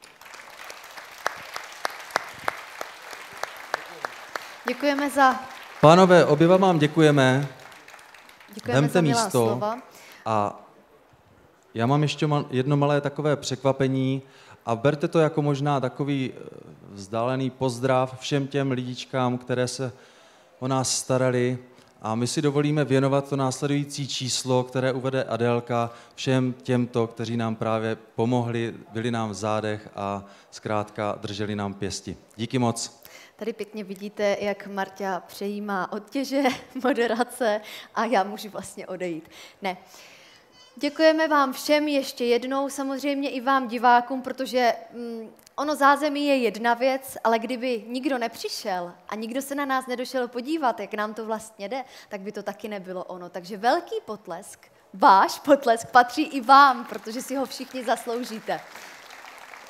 Děkujeme za... Pánové, oběma vám děkujeme. Děkujeme Vemte za milá místo. slova. A já mám ještě jedno malé takové překvapení a berte to jako možná takový vzdálený pozdrav všem těm lidičkám, které se o nás starali. A my si dovolíme věnovat to následující číslo, které uvede Adélka, všem těmto, kteří nám právě pomohli, byli nám v zádech a zkrátka drželi nám pěsti. Díky moc. Tady pěkně vidíte, jak Marta přejímá odtěže, moderace a já můžu vlastně odejít. Ne. Děkujeme vám všem ještě jednou, samozřejmě i vám divákům, protože ono zázemí je jedna věc, ale kdyby nikdo nepřišel a nikdo se na nás nedošel podívat, jak nám to vlastně jde, tak by to taky nebylo ono. Takže velký potlesk, váš potlesk patří i vám, protože si ho všichni zasloužíte.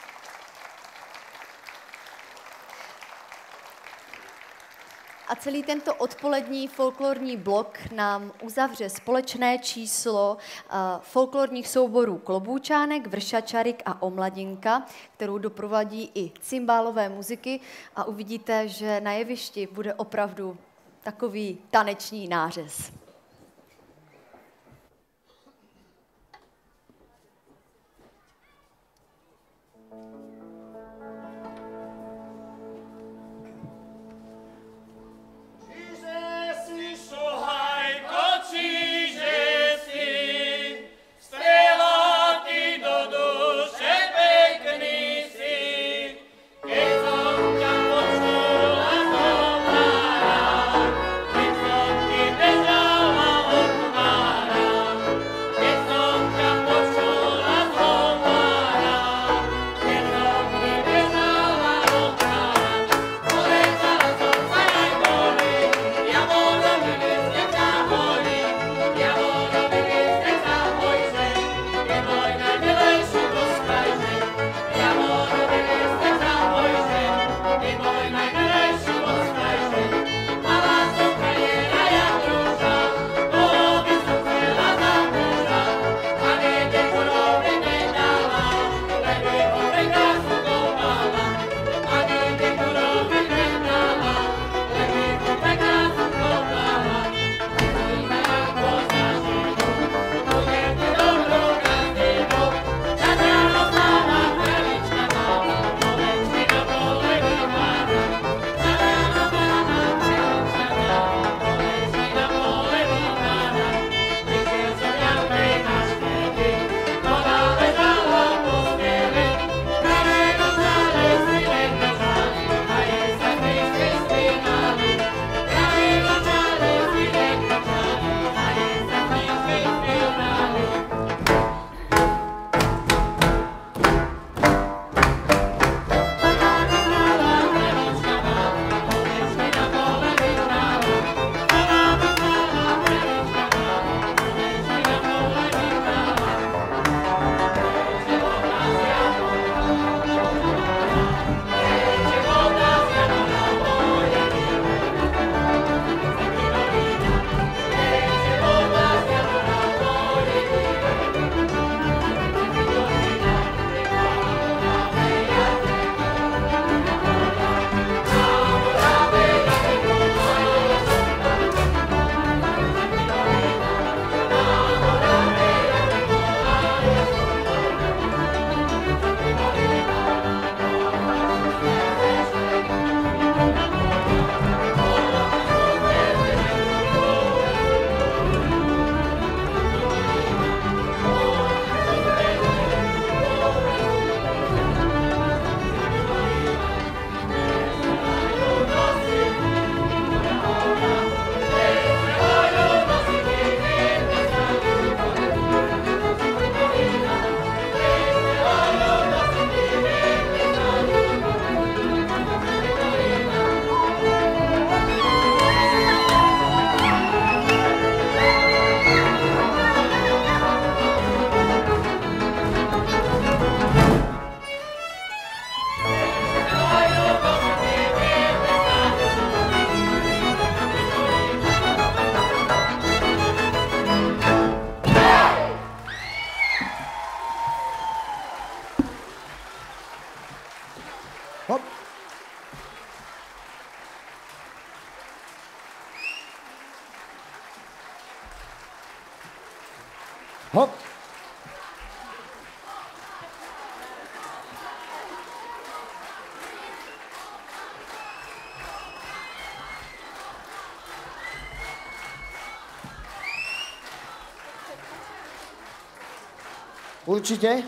a celý tento odpolední folklorní blok nám uzavře společné číslo folklorních souborů Kloboučánek, Vršačarik a Omladinka, kterou doprovadí i cymbálové muziky a uvidíte, že na jevišti bude opravdu takový taneční nářez. Hop. Určitě.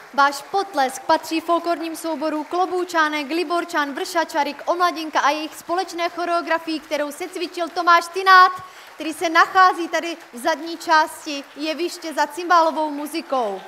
Váš potlesk patří folklorním souboru Kloboučánek, Liborčan, Vršačarik, Omladinka a jejich společné choreografii, kterou se cvičil Tomáš Tynát, který se nachází tady v zadní části jeviště za cymbálovou muzikou.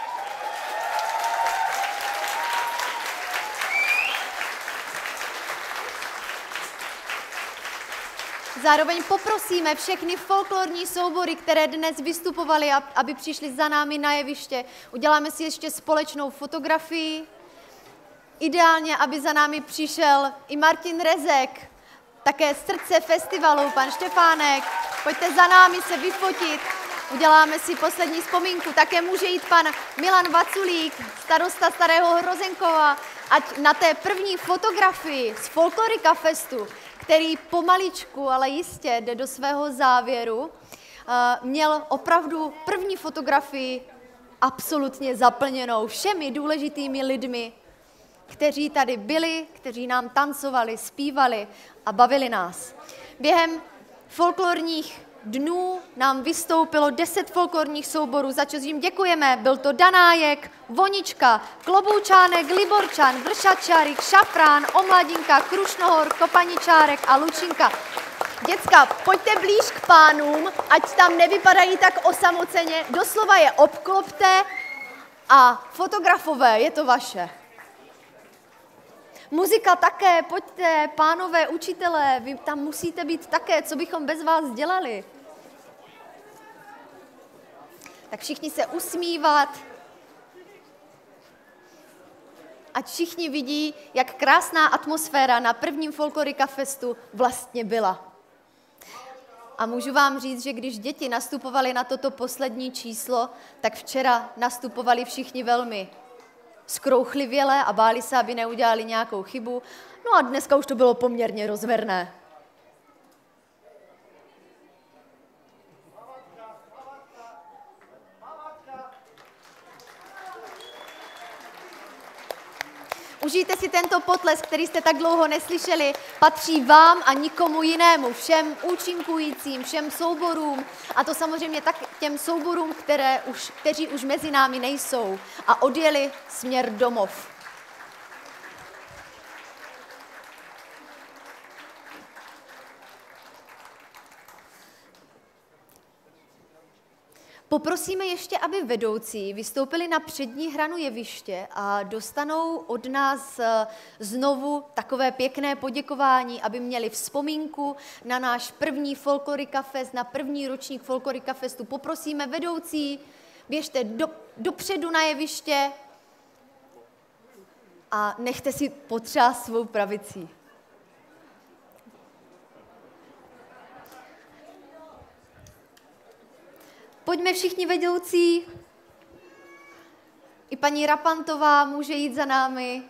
Zároveň poprosíme všechny folklorní soubory, které dnes vystupovaly, aby přišli za námi na jeviště. Uděláme si ještě společnou fotografii. Ideálně, aby za námi přišel i Martin Rezek, také srdce festivalu, pan Štefánek. Pojďte za námi se vyfotit. Uděláme si poslední vzpomínku. Také může jít pan Milan Vaculík, starosta Starého Hrozenkova, ať na té první fotografii z Folklorika Festu, který pomaličku, ale jistě jde do svého závěru, měl opravdu první fotografii absolutně zaplněnou všemi důležitými lidmi, kteří tady byli, kteří nám tancovali, zpívali a bavili nás. Během folklorních dnů nám vystoupilo 10 folklorních souborů, za což jim děkujeme. Byl to Danájek, Vonička, Kloboučánek, Liborčan, Vršačarik, Šafrán, Omladinka, Krušnohor, Kopaničárek a Lučinka. Děcka, pojďte blíž k pánům, ať tam nevypadají tak osamoceně. Doslova je obklopte a fotografové, je to vaše. Muzika také, pojďte, pánové učitelé, vy tam musíte být také, co bychom bez vás dělali. Tak všichni se usmívat, ať všichni vidí, jak krásná atmosféra na prvním Folklorika Festu vlastně byla. A můžu vám říct, že když děti nastupovali na toto poslední číslo, tak včera nastupovali všichni velmi zkrouchlivěle a báli se, aby neudělali nějakou chybu. No a dneska už to bylo poměrně rozverné. Užijte si tento potlesk, který jste tak dlouho neslyšeli. Patří vám a nikomu jinému, všem účinkujícím, všem souborům a to samozřejmě tak těm souborům, kteří už mezi námi nejsou a odjeli směr domov. Poprosíme ještě, aby vedoucí vystoupili na přední hranu jeviště a dostanou od nás znovu takové pěkné poděkování, aby měli vzpomínku na náš první Folklorika Fest, na první ročník Folklorika Festu. Poprosíme vedoucí, běžte dopředu na jeviště a nechte si potřást svou pravicí. Pojďme všichni vedoucí. I paní Rapantová může jít za námi.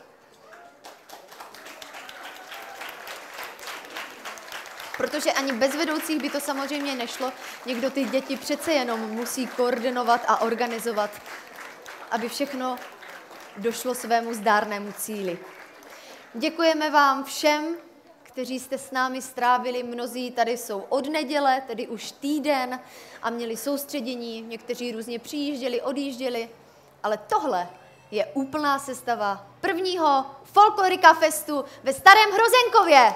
Protože ani bez vedoucích by to samozřejmě nešlo. Někdo ty děti přece jenom musí koordinovat a organizovat, aby všechno došlo svému zdárnému cíli. Děkujeme vám všem, kteří jste s námi strávili, mnozí tady jsou od neděle, tedy už týden a měli soustředění, někteří různě přijížděli, odjížděli, ale tohle je úplná sestava prvního Folklorika Festu ve Starém Hrozenkově.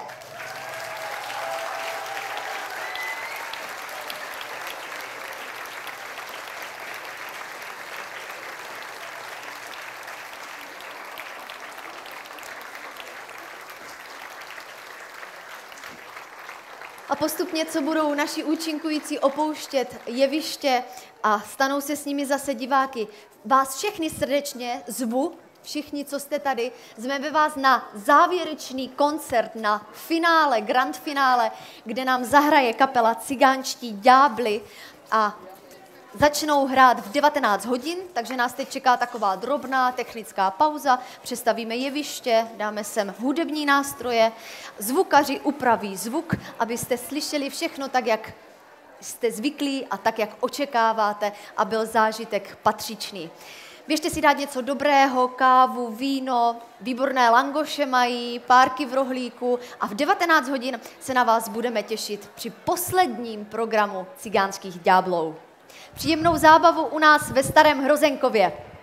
A postupně, co budou naši účinkující opouštět jeviště a stanou se s nimi zase diváky, vás všechny srdečně zvu, všichni, co jste tady, zveme vás na závěrečný koncert, na finále, grand finále, kde nám zahraje kapela Cigánští ďábli a začnou hrát v 19 hodin, takže nás teď čeká taková drobná technická pauza, přestavíme jeviště, dáme sem hudební nástroje, zvukaři upraví zvuk, abyste slyšeli všechno tak, jak jste zvyklí a tak, jak očekáváte a byl zážitek patřičný. Běžte si dát něco dobrého, kávu, víno, výborné langoše mají, párky v rohlíku a v 19 hodin se na vás budeme těšit při posledním programu Cigánských ďáblů. Příjemnou zábavu u nás ve Starém Hrozenkově.